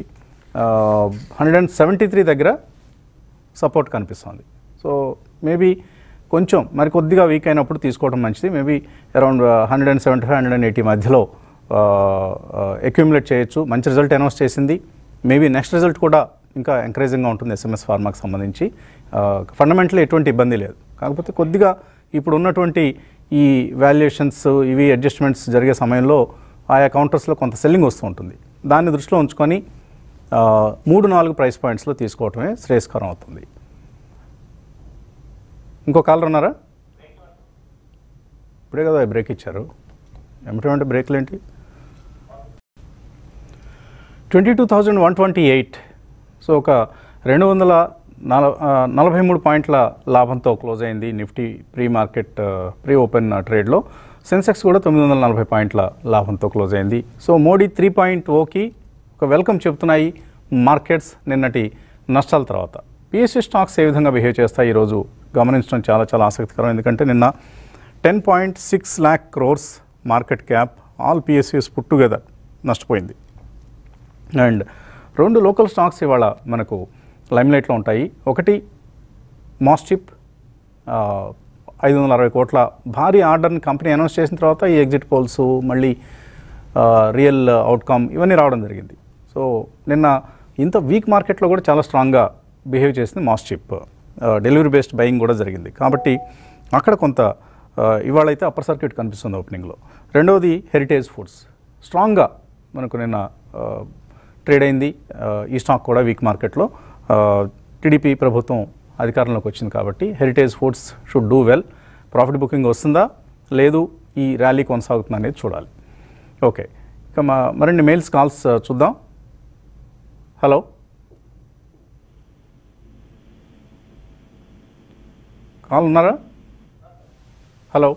173 దగ్గర సపోర్ట్ కనిపిస్తుంది. సో మేబీ కొంచెం మరి కొద్దిగా వీక్ అయినప్పుడు తీసుకోవడం మంచిది. మేబీ అరౌండ్ 175-180 మధ్యలో అక్యుములేట్ చేయొచ్చు. మంచి రిజల్ట్ అనౌన్స్ చేసింది. మేబీ నెక్స్ట్ రిజల్ట్ కూడా ఇంకా ఎంకరేజింగ్గా ఉంటుంది ఎస్ఎంఎస్ ఫార్మాకి సంబంధించి. ఫండమెంటల్ ఎటువంటి ఇబ్బంది లేదు. కాకపోతే కొద్దిగా ఇప్పుడు ఉన్నటువంటి ఈ వాల్యుయేషన్స్ ఇవి అడ్జస్ట్మెంట్స్ జరిగే సమయంలో ఆయా కౌంటర్స్లో కొంత సెల్లింగ్ వస్తూ ఉంటుంది. దాన్ని దృష్టిలో ఉంచుకొని 3-4 ప్రైస్ పాయింట్స్లో తీసుకోవటమే శ్రేయస్కరం అవుతుంది. ఇంకో కాలర్ ఉన్నారా? ఇప్పుడే కదా బ్రేక్ ఇచ్చారు. ఏమిటంటే బ్రేక్లు ఏంటి? 22,128. సో ఒక 243 పాయింట్ల లాభంతో క్లోజ్ అయింది నిఫ్టీ ప్రీ ఓపెన్ ట్రేడ్లో. సెన్సెక్స్ కూడా 940 పాయింట్ల లాభంతో క్లోజ్ అయింది. సో మోడీ 3.0కి ఒక వెల్కమ్ చెప్తున్నాయి మార్కెట్స్ నిన్నటి నష్టాల తర్వాత. పిఎస్యూ స్టాక్స్ ఏ విధంగా బిహేవ్ చేస్తాయి ఈరోజు గమనించడం చాలా చాలా ఆసక్తికరం. ఎందుకంటే నిన్న 10.6 lakh crores market cap all PSUs put together నష్టపోయింది. అండ్ 2 లోకల్ స్టాక్స్ ఇవాళ మనకు లైమ్లైట్లో ఉంటాయి. ఒకటి మాస్చిప్ 560 కోట్ల భారీ ఆర్డర్ని కంపెనీ అనౌన్స్ చేసిన తర్వాత ఈ ఎగ్జిట్ పోల్స్ మళ్ళీ రియల్ అవుట్కమ్ ఇవన్నీ రావడం జరిగింది. సో నిన్న ఇంత వీక్ మార్కెట్లో కూడా చాలా స్ట్రాంగ్గా బిహేవ్ చేసింది మాస్చిప్. డెలివరీ బేస్డ్ బయింగ్ కూడా జరిగింది. కాబట్టి అక్కడ కొంత ఇవాళ అయితే అప్పర్ సర్క్యూట్ కనిపిస్తుంది ఓపెనింగ్లో. రెండవది హెరిటేజ్ ఫుడ్స్ స్ట్రాంగ్గా మనకు నిన్న ట్రేడ్ అయింది. ఈ స్టాక్ కూడా వీక్ మార్కెట్లో టీడీపీ ప్రభుత్వం అధికారంలోకి వచ్చింది కాబట్టి heritage foods should do well. Profit booking వస్తుందా లేదు ఈ ర్యాలీ కొనసాగుతుందా అనేది చూడాలి. ఓకే, ఇక మరిన్ని మెయిల్స్ కాల్స్ చూద్దాం. హలో, కాల్ ఉన్నారా? హలో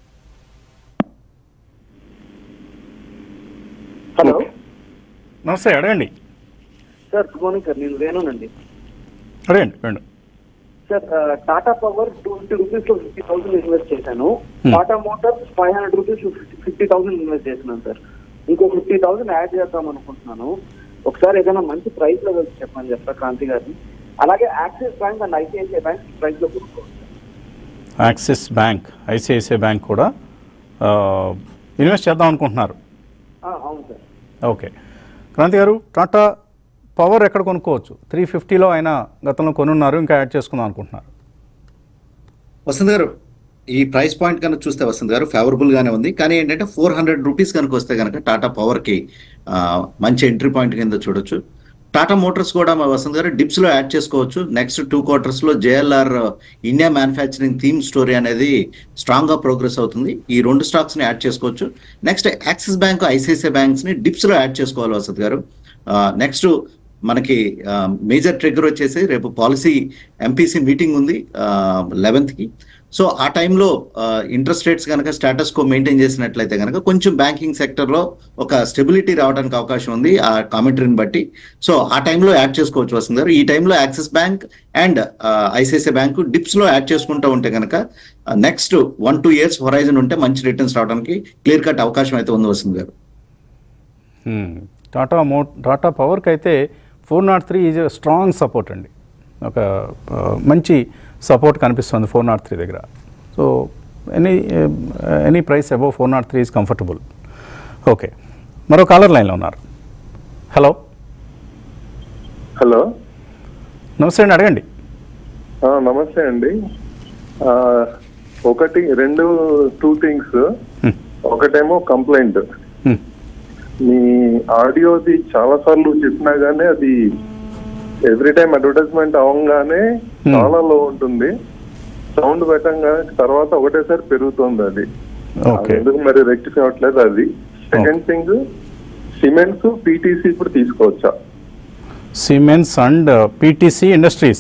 హలో, నమస్తే, అడగండి సార్. Good morning sir. నేను వేణునండి. అడగండి. సార్ టాటా పవర్ 250 రూపీస్ లో 50,000 ఇన్వెస్ట్ చేశాను. టాటా మోటార్స్ 500 రూపీస్ 50,000 ఇన్వెస్ట్ చేస్తున్నాను సార్. ఇంకో 50,000 యాడ్ చేద్దాం అనుకుంటున్నాను. ఒకసారి ఏదైనా మంచి ప్రైస్ లో చెప్పండి చెప్తా క్రాంతి గారిని. అలాగే Axis bank and ICICI bank price లో కొనుక్కోవచ్చు. యాక్సిస్ బ్యాంక్, ఐసిఐసిఐ బ్యాంక్ కూడా ఇన్వెస్ట్ చేద్దాం అనుకుంటున్నారు. అవును సార్. ఓకే క్రాంతి గారు, టాటా పవర్ ఎక్కడ కొనుక్కోవచ్చు? 350లో అయినా గతంలో కొనున్నారు, ఇంకా యాడ్ చేసుకుందాం అనుకుంటున్నారు. వసంత్ గారు, ఈ ప్రైస్ పాయింట్ కనుక చూస్తే వసంత్ గారు ఫేవరబుల్ గానే ఉంది. కానీ ఏంటంటే 400 రూపీస్ కనుక వస్తే కనుక టాటా పవర్ కి మంచి ఎంట్రీ పాయింట్ కింద చూడొచ్చు. టాటా మోటార్స్ కూడా వసంత్ గారు డిప్స్ లో యాడ్ చేసుకోవచ్చు. నెక్స్ట్ 2 quarters లో JLR India manufacturing theme story అనేది స్ట్రాంగ్ గా ప్రోగ్రెస్ అవుతుంది. ఈ 2 స్టాక్స్ ని యాడ్ చేసుకోవచ్చు. Next Axis bank, ICICI banks ని డిప్స్ లో యాడ్ చేసుకోవాలి వసంత్ గారు. నెక్స్ట్ మనకి మేజర్ ట్రిగ్గర్ వచ్చేసి రేపు పాలసీ ఎంపీసీ మీటింగ్ ఉంది 11th కి. సో ఆ టైంలో ఇంట్రెస్ట్ రేట్స్ కనుక స్టేటస్ కో మెయింటైన్ చేసినట్లయితే కనుక కొంచెం బ్యాంకింగ్ సెక్టర్లో ఒక స్టెబిలిటీ రావడానికి అవకాశం ఉంది ఆ కామెంటరీని బట్టి. సో ఆ టైంలో యాడ్ చేసుకోవచ్చు వస్తుంది గారు. ఈ టైంలో Axis bank and ICICI bank డిప్స్లో యాడ్ చేసుకుంటూ ఉంటే కనుక నెక్స్ట్ 1-2 years హొరైజన్ ఉంటే మంచి రిటర్న్స్ రావడానికి క్లియర్ కట్ అవకాశం అయితే ఉంది వస్తుంది గారు. టాటా పవర్కి అయితే 403 ఈజ్ స్ట్రాంగ్ సపోర్ట్ అండి. ఒక మంచి సపోర్ట్ కనిపిస్తుంది 403 దగ్గర. So any price above 403 is comfortable. Okay, మరో కాలర్ లైన్లో ఉన్నారు. హలో హలో, నమస్తే అండి, అడగండి. నమస్తే అండి. Two things. ఒకటేమో కంప్లైంట్. మీ ఆడియోది చాలా సార్లు చెప్పినా గానీ అది ఎవ్రీ టైం అడ్వర్టైజ్మెంట్ అవ్వగానే చాలా లో ఉంటుంది. సౌండ్ పెట్టంగా తర్వాత ఒకటేసారి పెరుగుతుంది. అది ఎందుకు మరి రెక్టిఫై అవ్వట్లేదు అది. సెకండ్ థింగ్, సిమెంట్స్ పీటీసీ ఇప్పుడు తీసుకోవచ్చా? Cements and PTC industries.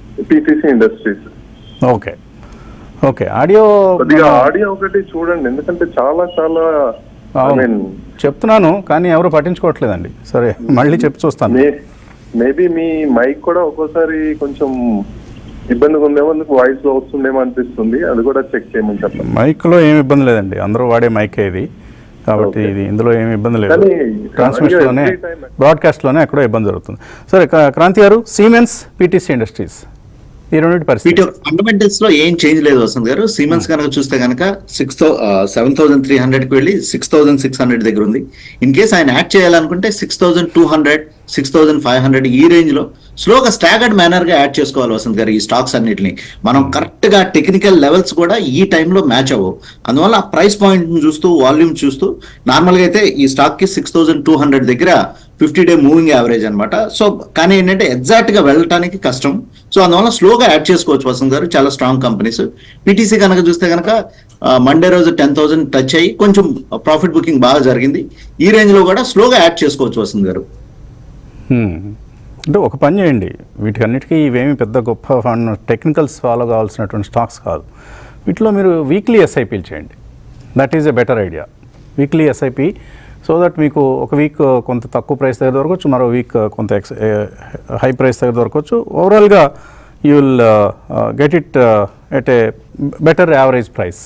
Okay okay. Audio ఒకటి చూడండి, ఎందుకంటే చాలా చెప్తున్నాను కానీ ఎవరు పట్టించుకోవట్లేదండి. సరే, మళ్ళీ చెప్పి చూస్తాను. మేబీ మీ మైక్ కూడా ఒక్కోసారి కొంచెం ఇబ్బందిగా ఉందేమో, వాయిస్ లో వస్తుందేమో అనిపిస్తుంది. అది కూడా చెక్ చేయమని చెప్పండి. మైక్ లో ఏమి ఇబ్బంది లేదండి, అందరూ వాడే మైక్ ఇది కాబట్టి ఇది ఇందులో ఏమి ఇబ్బంది లేదు. ట్రాన్స్మిషన్ లోనే, బ్రాడ్కాస్ట్ లోనే ఎక్కడో ఇబ్బంది జరుగుతుంది. సరే క్రాంతి గారు, సిమెన్స్ పీటీసీ ఇండస్ట్రీస్ ఈ రెండింటి పరిస్థితి ఫండమెంటల్స్ లో ఏం చేంజ్ లేదు వసంత్ గారు. సిమెన్స్ కనుక చూస్తే కనుక 7,300 కి వెళ్ళి 6,600 దగ్గర ఉంది. ఇన్ కేస్ ఆయన యాడ్ చేయాలనుకుంటే 6,200, 6,500 ఈ రేంజ్ లో స్లోగా స్టాగర్డ్ మేనర్ గా యాడ్ చేసుకోవాలి వసంత్ గారు. ఈ స్టాక్స్ అన్నిటిని మనం కరెక్ట్ గా టెక్నికల్ లెవెల్స్ కూడా ఈ టైంలో మ్యాచ్ అవ్వవు. అందువల్ల ఆ ప్రైస్ పాయింట్ చూస్తూ, వాల్యూమ్ చూస్తూ నార్మల్ గా అయితే ఈ స్టాక్ కి 6,200 దగ్గర 50-day మూవింగ్ యావరేజ్ అనమాట. సో కానీ ఏంటంటే ఎగ్జాక్ట్ గా వెళ్ళటానికి కష్టం. సో అందువల్ల స్లోగా యాడ్ చేసుకోవచ్చు వసంత్ గారు. చాలా స్ట్రాంగ్ కంపెనీస్. పీటీసీ కనుక చూస్తే కనుక మండే రోజు 10,000 టచ్ అయ్యి కొంచెం ప్రాఫిట్ బుకింగ్ బాగా జరిగింది. ఈ రేంజ్ లో కూడా స్లోగా యాడ్ చేసుకోవచ్చు వసంత్ గారు. అంటే ఒక పని చేయండి, వీటికన్నిటికీ ఇవేమి పెద్ద గొప్ప టెక్నికల్స్ ఫాలో కావాల్సినటువంటి స్టాక్స్ కాదు. వీటిలో మీరు వీక్లీ ఎస్ఐపీలు చేయండి. That is a better idea. Weekly SIP, so that మీకు ఒక వీక్ కొంత తక్కువ ప్రైస్ దగ్గర దొరకవచ్చు, మరో వీక్ కొంత హై ప్రైస్ దగ్గర దొరకవచ్చు. ఓవరాల్గా you will get it at a better average price.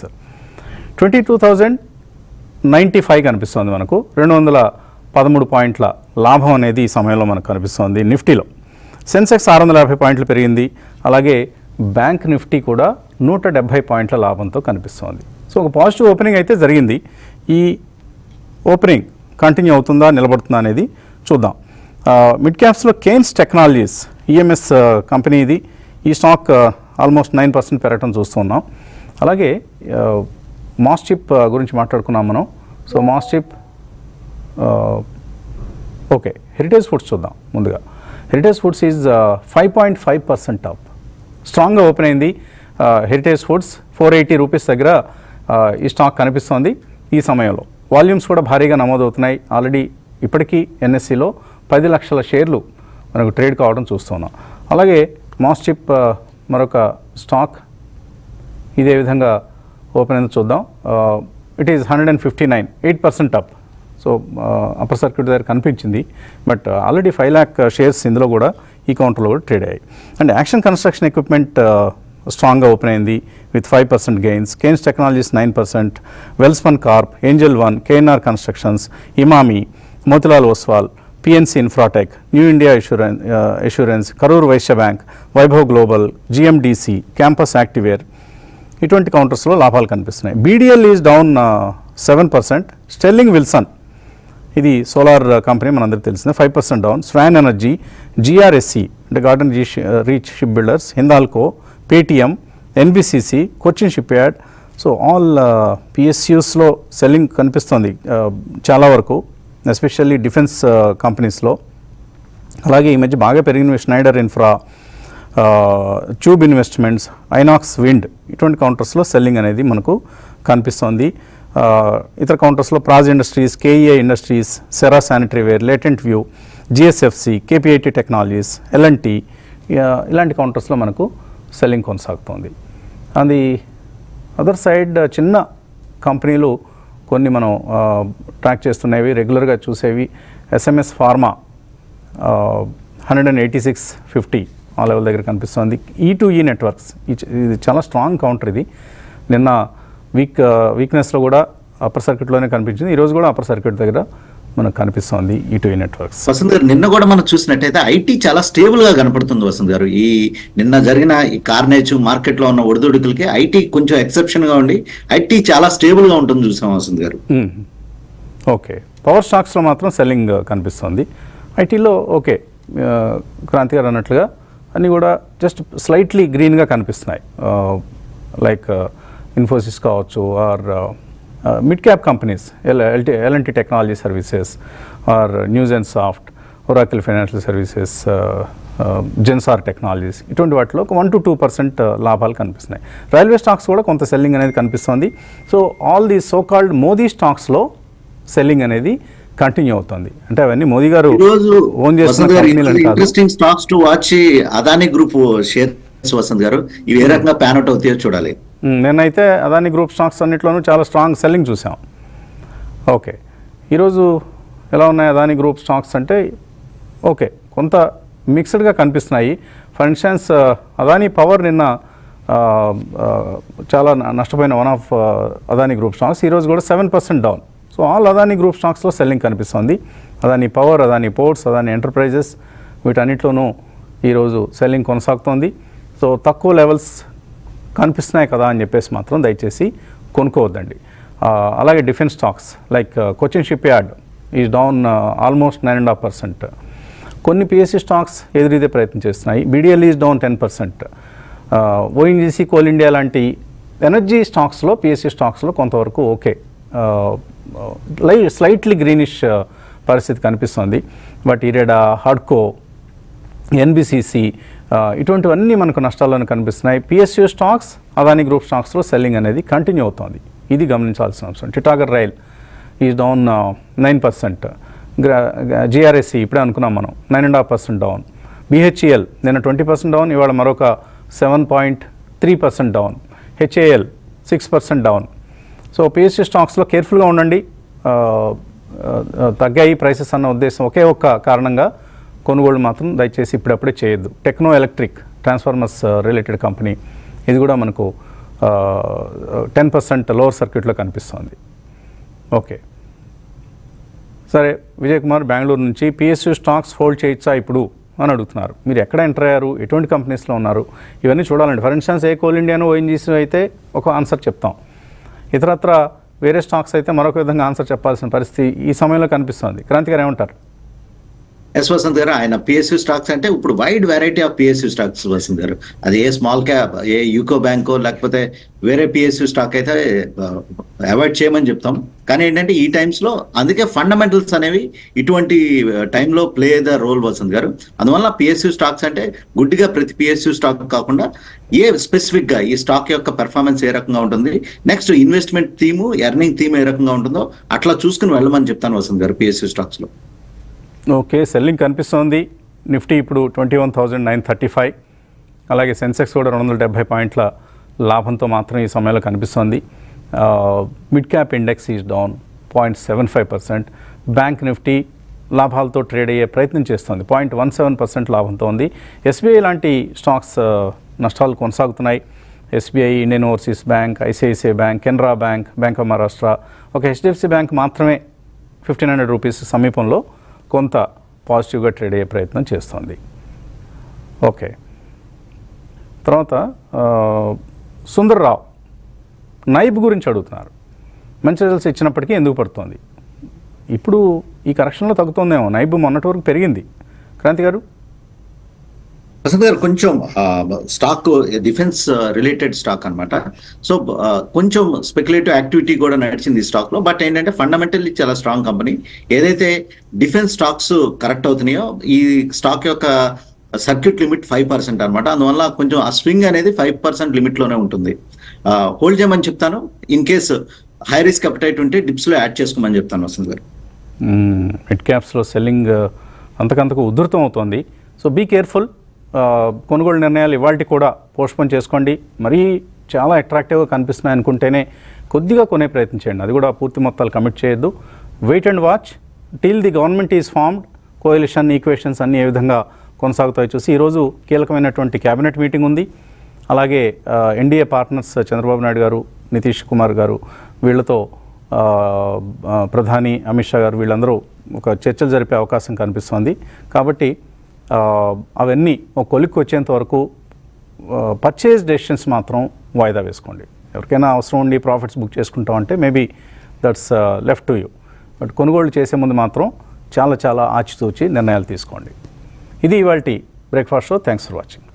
22,095 కనిపిస్తుంది మనకు. 213 పాయింట్ల లాభం అనేది ఈ సమయంలో మనకు కనిపిస్తుంది. నిఫ్టీలో సెన్సెక్స్ 650 పాయింట్లు పెరిగింది. అలాగే బ్యాంక్ నిఫ్టీ కూడా 170 పాయింట్ల లాభంతో కనిపిస్తుంది. సో ఒక పాజిటివ్ ఓపెనింగ్ అయితే జరిగింది. ఈ ఓపెనింగ్ కంటిన్యూ అవుతుందా, నిలబడుతుందా అనేది చూద్దాం. మిడ్ క్యాప్స్లో కేన్స్ టెక్నాలజీస్, ఈఎంఎస్ కంపెనీ ఇది. ఈ స్టాక్ ఆల్మోస్ట్ 9% పెరగటం చూస్తున్నాం. అలాగే మాస్చిప్ గురించి మాట్లాడుకున్నాం మనం. So MosChip, okay, heritage foods చూద్దాం ముందుగా. Heritage foods is 5.5% up. స్ట్రాంగ్గా ఓపెన్ అయింది. హెరిటేజ్ ఫుడ్స్ 480 రూపీస్ దగ్గర ఈ స్టాక్ కనిపిస్తోంది ఈ సమయంలో. వాల్యూమ్స్ కూడా భారీగా నమోదవుతున్నాయి. ఆల్రెడీ ఇప్పటికీ ఎన్ఎస్సిలో 10 లక్షల షేర్లు మనకు ట్రేడ్ కావడం చూస్తున్నాం. అలాగే మాస్చిప్ మరొక స్టాక్ ఇదే విధంగా ఓపెన్ అయింది చూద్దాం. It is 159, 8% up. So upper circuit దగ్గర కనిపించింది, బట్ ఆల్రెడీ 5 lakh షేర్స్ ఇందులో కూడా ఈ కౌంటర్లో కూడా ట్రేడ్ అయ్యాయి. అండ్ యాక్షన్ కన్స్ట్రక్షన్ ఎక్విప్మెంట్ స్ట్రాంగ్గా ఓపెన్ అయింది with 5% gains. Kaynes technologies 9%, Welspun corp, Angel one, KNR constructions, Emami, Motilal Oswal, PNC Infratech, new India insurance, Karur Vysya bank, Vaibhav global, GMDC, campus activewear ఇటువంటి కౌంటర్స్లో లాభాలు కనిపిస్తున్నాయి. BDL is down 7%, Sterling Wilson ఇది solar company మనందరికీ తెలిసిందే 5% డౌన్, స్వాన్ ఎనర్జీ, జిఆర్ఎస్సి అంటే garden reach ship builders, Hindalco, Paytm, NBCC, Cochin ship yard. So all పిఎస్యూస్లో సెల్లింగ్ కనిపిస్తుంది చాలా వరకు, ఎస్పెషల్లీ డిఫెన్స్ కంపెనీస్లో. అలాగే ఈ మధ్య బాగా పెరిగిన Schneider infra, tube investments, Inox wind ఇటువంటి కౌంటర్స్లో సెల్లింగ్ అనేది మనకు కనిపిస్తోంది. ఇతర కౌంటర్స్లో Praj industries, KEI industries, Cera sanitary ware, latent view, GSFC, KPIT technologies, L&T ఇలాంటి కౌంటర్స్లో మనకు సెల్లింగ్ కొనసాగుతోంది. అది అదర్ సైడ్ చిన్న కంపెనీలు కొన్ని మనం ట్రాక్ చేస్తున్నవి, రెగ్యులర్గా చూసేవి. ఎస్ఎంఎస్ ఫార్మా 186.50 ఆ లెవెల్ దగ్గర కనిపిస్తుంది. E2E నెట్వర్క్స్ ఇది చాలా స్ట్రాంగ్ కౌంటర్. ఇది నిన్న వీక్నెస్లో కూడా అప్పర్ సర్క్యూట్లోనే కనిపించింది, ఈరోజు కూడా అప్పర్ సర్క్యూట్ దగ్గర మనకు కనిపిస్తుంది E2E నెట్వర్క్స్. వసంత్ గారు నిన్న కూడా మనం చూసినట్టయితే ఐటీ చాలా స్టేబుల్ గా కనపడుతుంది వసంత్ గారు. ఈ నిన్న జరిగిన ఈ కార్నేజ్ మార్కెట్ లో ఉన్న ఒడిదుడుకులకి ఐటీ కొంచెం ఎక్సెప్షన్ గా ఉండి ఐటీ చాలా స్టేబుల్ గా ఉంటుంది చూసాం వసంత్ గారు. ఓకే, పవర్ స్టాక్స్లో మాత్రం సెల్లింగ్ కనిపిస్తుంది. ఐటీలో ఓకే, క్రాంతి గారు అన్నట్లుగా అన్నీ కూడా జస్ట్ స్లైట్లీ గ్రీన్గా కనిపిస్తున్నాయి. లైక్ ఇన్ఫోసిస్ కావచ్చు, or mid cap companies, L&T technology services, or news and soft, Oracle financial services, Zensar technologies ఇటువంటి వాటిలో 1 to 2% లాభాలు కనిపిస్తున్నాయి. రైల్వే స్టాక్స్ కూడా కొంత సెల్లింగ్ అనేది కనిపిస్తుంది. So all the so called Modi స్టాక్స్లో సెల్లింగ్ అనేది కంటిన్యూ అవుతుంది. అంటే అవన్నీ మోదీ గారు ఓన్ చేస్తున్న interesting stocks to watch. Adani group shares Vasanth గారు ఇవి ఏ రకంగా ప్యాన్ అవుట్ అవుతాయో చూడాలి. నేనైతే అదానీ గ్రూప్ స్టాక్స్ అన్నింటిలోనూ చాలా స్ట్రాంగ్ సెల్లింగ్ చూసాం. ఓకే, ఈరోజు ఎలా ఉన్నాయి అదానీ గ్రూప్ స్టాక్స్ అంటే ఓకే కొంత మిక్స్డ్గా కనిపిస్తున్నాయి. ఫర్ ఇన్స్టెన్స్ అదానీ పవర్ నిన్న చాలా నష్టపోయిన one of Adani group stocks, ఈరోజు కూడా 7% down. So all Adani group స్టాక్స్లో సెల్లింగ్ కనిపిస్తుంది. Adani power, Adani ports, Adani enterprises వీటన్నిటిలోనూ ఈరోజు సెల్లింగ్ కొనసాగుతోంది. సో తక్కువ లెవెల్స్ కనిపిస్తున్నాయి కదా అని చెప్పేసి మాత్రం దయచేసి కొనుక్కోవద్దండి. అలాగే defence stocks like Cochin ship yard is down almost 9.5%. కొన్ని పిఎస్సి స్టాక్స్ ఎదురీదే ప్రయత్నం చేస్తున్నాయి. BDL is down 10%. ONGC, coal India లాంటి ఎనర్జీ స్టాక్స్లో, పిఎస్సి స్టాక్స్లో కొంతవరకు ఓకే, స్లైట్లీ గ్రీనిష్ పరిస్థితి కనిపిస్తుంది. బట్ ఇరేడా, హడ్కో, ఎన్బిసిసి ఇటువంటివన్నీ మనకు నష్టాలను కనిపిస్తున్నాయి. పిఎస్యూ స్టాక్స్, అదానీ గ్రూప్ స్టాక్స్లో సెల్లింగ్ అనేది కంటిన్యూ అవుతుంది. ఇది గమనించాల్సిన అవసరం. Titagarh rail is down 9%. GRSE ఇప్పుడే అనుకున్నాం మనం 9.5% డౌన్. బిహెచ్ఈఎల్ నిన్న 20% డౌన్, ఇవాళ మరొక 7.3% down. HAL 6% down. So PSU స్టాక్స్లో కేర్ఫుల్గా ఉండండి. తగ్గాయి ప్రైసెస్ అన్న ఉద్దేశం ఒకే ఒక్క కారణంగా కొనుగోలు మాత్రం దయచేసి ఇప్పుడప్పుడే చేయొద్దు. Techno electric transformers related company, ఇది కూడా మనకు 10% లోవర్ సర్క్యూట్లో కనిపిస్తుంది. ఓకే, సరే విజయ్ కుమార్ బెంగళూరు నుంచి, పిఎస్యూ స్టాక్స్ హోల్డ్ చేయొచ్చా ఇప్పుడు అని అడుగుతున్నారు. మీరు ఎక్కడ ఎంటర్ అయ్యారు, ఎటువంటి కంపెనీస్లో ఉన్నారు, ఇవన్నీ చూడాలండి. ఫర్ ఇన్స్టెన్స్ ఏ కోల్ ఇండియాను, ఓఎన్జీసీ అయితే ఒక ఆన్సర్ చెప్తాం, ఇతరత్ర వేరే స్టాక్స్ అయితే మరొక విధంగా ఆన్సర్ చెప్పాల్సిన పరిస్థితి ఈ సమయంలో కనిపిస్తుంది. క్రాంతి గారు ఏమంటారు? ఎస్ వసంత్ గారు, ఆయన పిఎస్యూ స్టాక్స్ అంటే ఇప్పుడు wide variety of PSU stocks Vasanth గారు. అది ఏ స్మాల్ క్యాప్, ఏ యూకో బ్యాంకో లేకపోతే వేరే పిఎస్యూ స్టాక్ అయితే అవాయిడ్ చేయమని చెప్తాం. కానీ ఏంటంటే ఈ టైమ్స్లో అందుకే ఫండమెంటల్స్ అనేవి ఇటువంటి టైంలో ప్లే ద రోల్ వసంత్ గారు. అందువల్ల పిఎస్యూ స్టాక్స్ అంటే గుడ్డిగా ప్రతి పిఎస్యూ స్టాక్ కాకుండా ఏ స్పెసిఫిక్ గా ఈ స్టాక్ యొక్క పెర్ఫార్మెన్స్ ఏ రకంగా ఉంటుంది, next investment theme, earning theme ఏ రకంగా ఉంటుందో అట్లా చూసుకుని వెళ్ళమని చెప్తాను వసంత్ గారు పిఎస్యూ స్టాక్స్లో. ఓకే, సెల్లింగ్ కనిపిస్తోంది. నిఫ్టీ ఇప్పుడు 21,935, అలాగే సెన్సెక్స్ కూడా 270 పాయింట్ల లాభంతో మాత్రం ఈ సమయంలో కనిపిస్తోంది. Mid cap index is down 0.75%. Bank Nifty లాభాలతో ట్రేడ్ అయ్యే ప్రయత్నం చేస్తుంది. 0.17% లాభంతో ఉంది. ఎస్బీఐ లాంటి స్టాక్స్ నష్టాలు కొనసాగుతున్నాయి. SBI, Indian overseas bank, ICICI bank, Canara bank, bank of Maharashtra, ఒక హెచ్డిఎఫ్సి బ్యాంక్ మాత్రమే 1500 రూపీస్ సమీపంలో కొంత పాజిటివ్గా ట్రేడ్ అయ్యే ప్రయత్నం చేస్తుంది. ఓకే, తర్వాత సుందర్రావు నైబ్ గురించి అడుగుతున్నారు. మంచి రిజల్ట్స్ ఇచ్చినప్పటికీ ఎందుకు పడుతుంది? ఇప్పుడు ఈ కరెక్షన్లో తగ్గుతుందేమో. నైబ్ మొన్నటి వరకు పెరిగింది. క్రాంతి గారు. వసంత్ గారు, కొంచెం స్టాక్ డిఫెన్స్ రిలేటెడ్ స్టాక్ అన్నమాట. సో కొంచెం స్పెక్యులేటివ్ యాక్టివిటీ కూడా నడిచింది ఈ స్టాక్ లో. బట్ ఏంటంటే ఫండమెంటల్లీ చాలా స్ట్రాంగ్ కంపెనీ. ఏదైతే డిఫెన్స్ స్టాక్స్ కరెక్ట్ అవుతున్నాయో ఈ స్టాక్ యొక్క సర్క్యూట్ లిమిట్ 5% అనమాట. అందువల్ల కొంచెం ఆ స్వింగ్ అనేది 5% లిమిట్ లోనే ఉంటుంది. హోల్డ్ చేయమని చెప్తాను. In case high risk appetite ఉంటే డిప్స్ లో యాడ్ చేసుకోమని చెప్తాను వసంత్ గారు. మిడ్ క్యాప్స్లో సెల్లింగ్ అంతకంతకు ఉధృతం అవుతోంది. So be careful. కొనుగోలు నిర్ణయాలు ఇవాళ కూడా పోస్ట్పోన్ చేసుకోండి. మరీ చాలా అట్రాక్టివ్గా కనిపిస్తున్నాయి అనుకుంటేనే కొద్దిగా కొనే ప్రయత్నం చేయండి. అది కూడా పూర్తి మొత్తాలు కమిట్ చేయొద్దు. Wait and watch till the government is formed. Coalition equations అన్ని ఏ విధంగా కొనసాగుతాయి చూసి ఈరోజు కీలకమైనటువంటి క్యాబినెట్ మీటింగ్ ఉంది. అలాగే ఎన్డీఏ పార్ట్నర్స్ చంద్రబాబు నాయుడు గారు, నితీష్ కుమార్ గారు, వీళ్ళతో ప్రధాని అమిత్ షా గారు వీళ్ళందరూ ఒక చర్చలు జరిపే అవకాశం కనిపిస్తోంది. కాబట్టి అవన్నీ ఒక కొలిక్కి వచ్చేంత వరకు పర్చేజ్ డెసిషన్స్ మాత్రం వాయిదా వేసుకోండి. ఎవరికైనా అవసరం ఉండి ప్రాఫిట్స్ బుక్ చేసుకుంటాం అంటే maybe that's left to you. But కొనుగోలు చేసే ముందు మాత్రం చాలా ఆచితూచి నిర్ణయాలు తీసుకోండి. ఇది ఇవాల్టి breakfast show. Thanks for watching.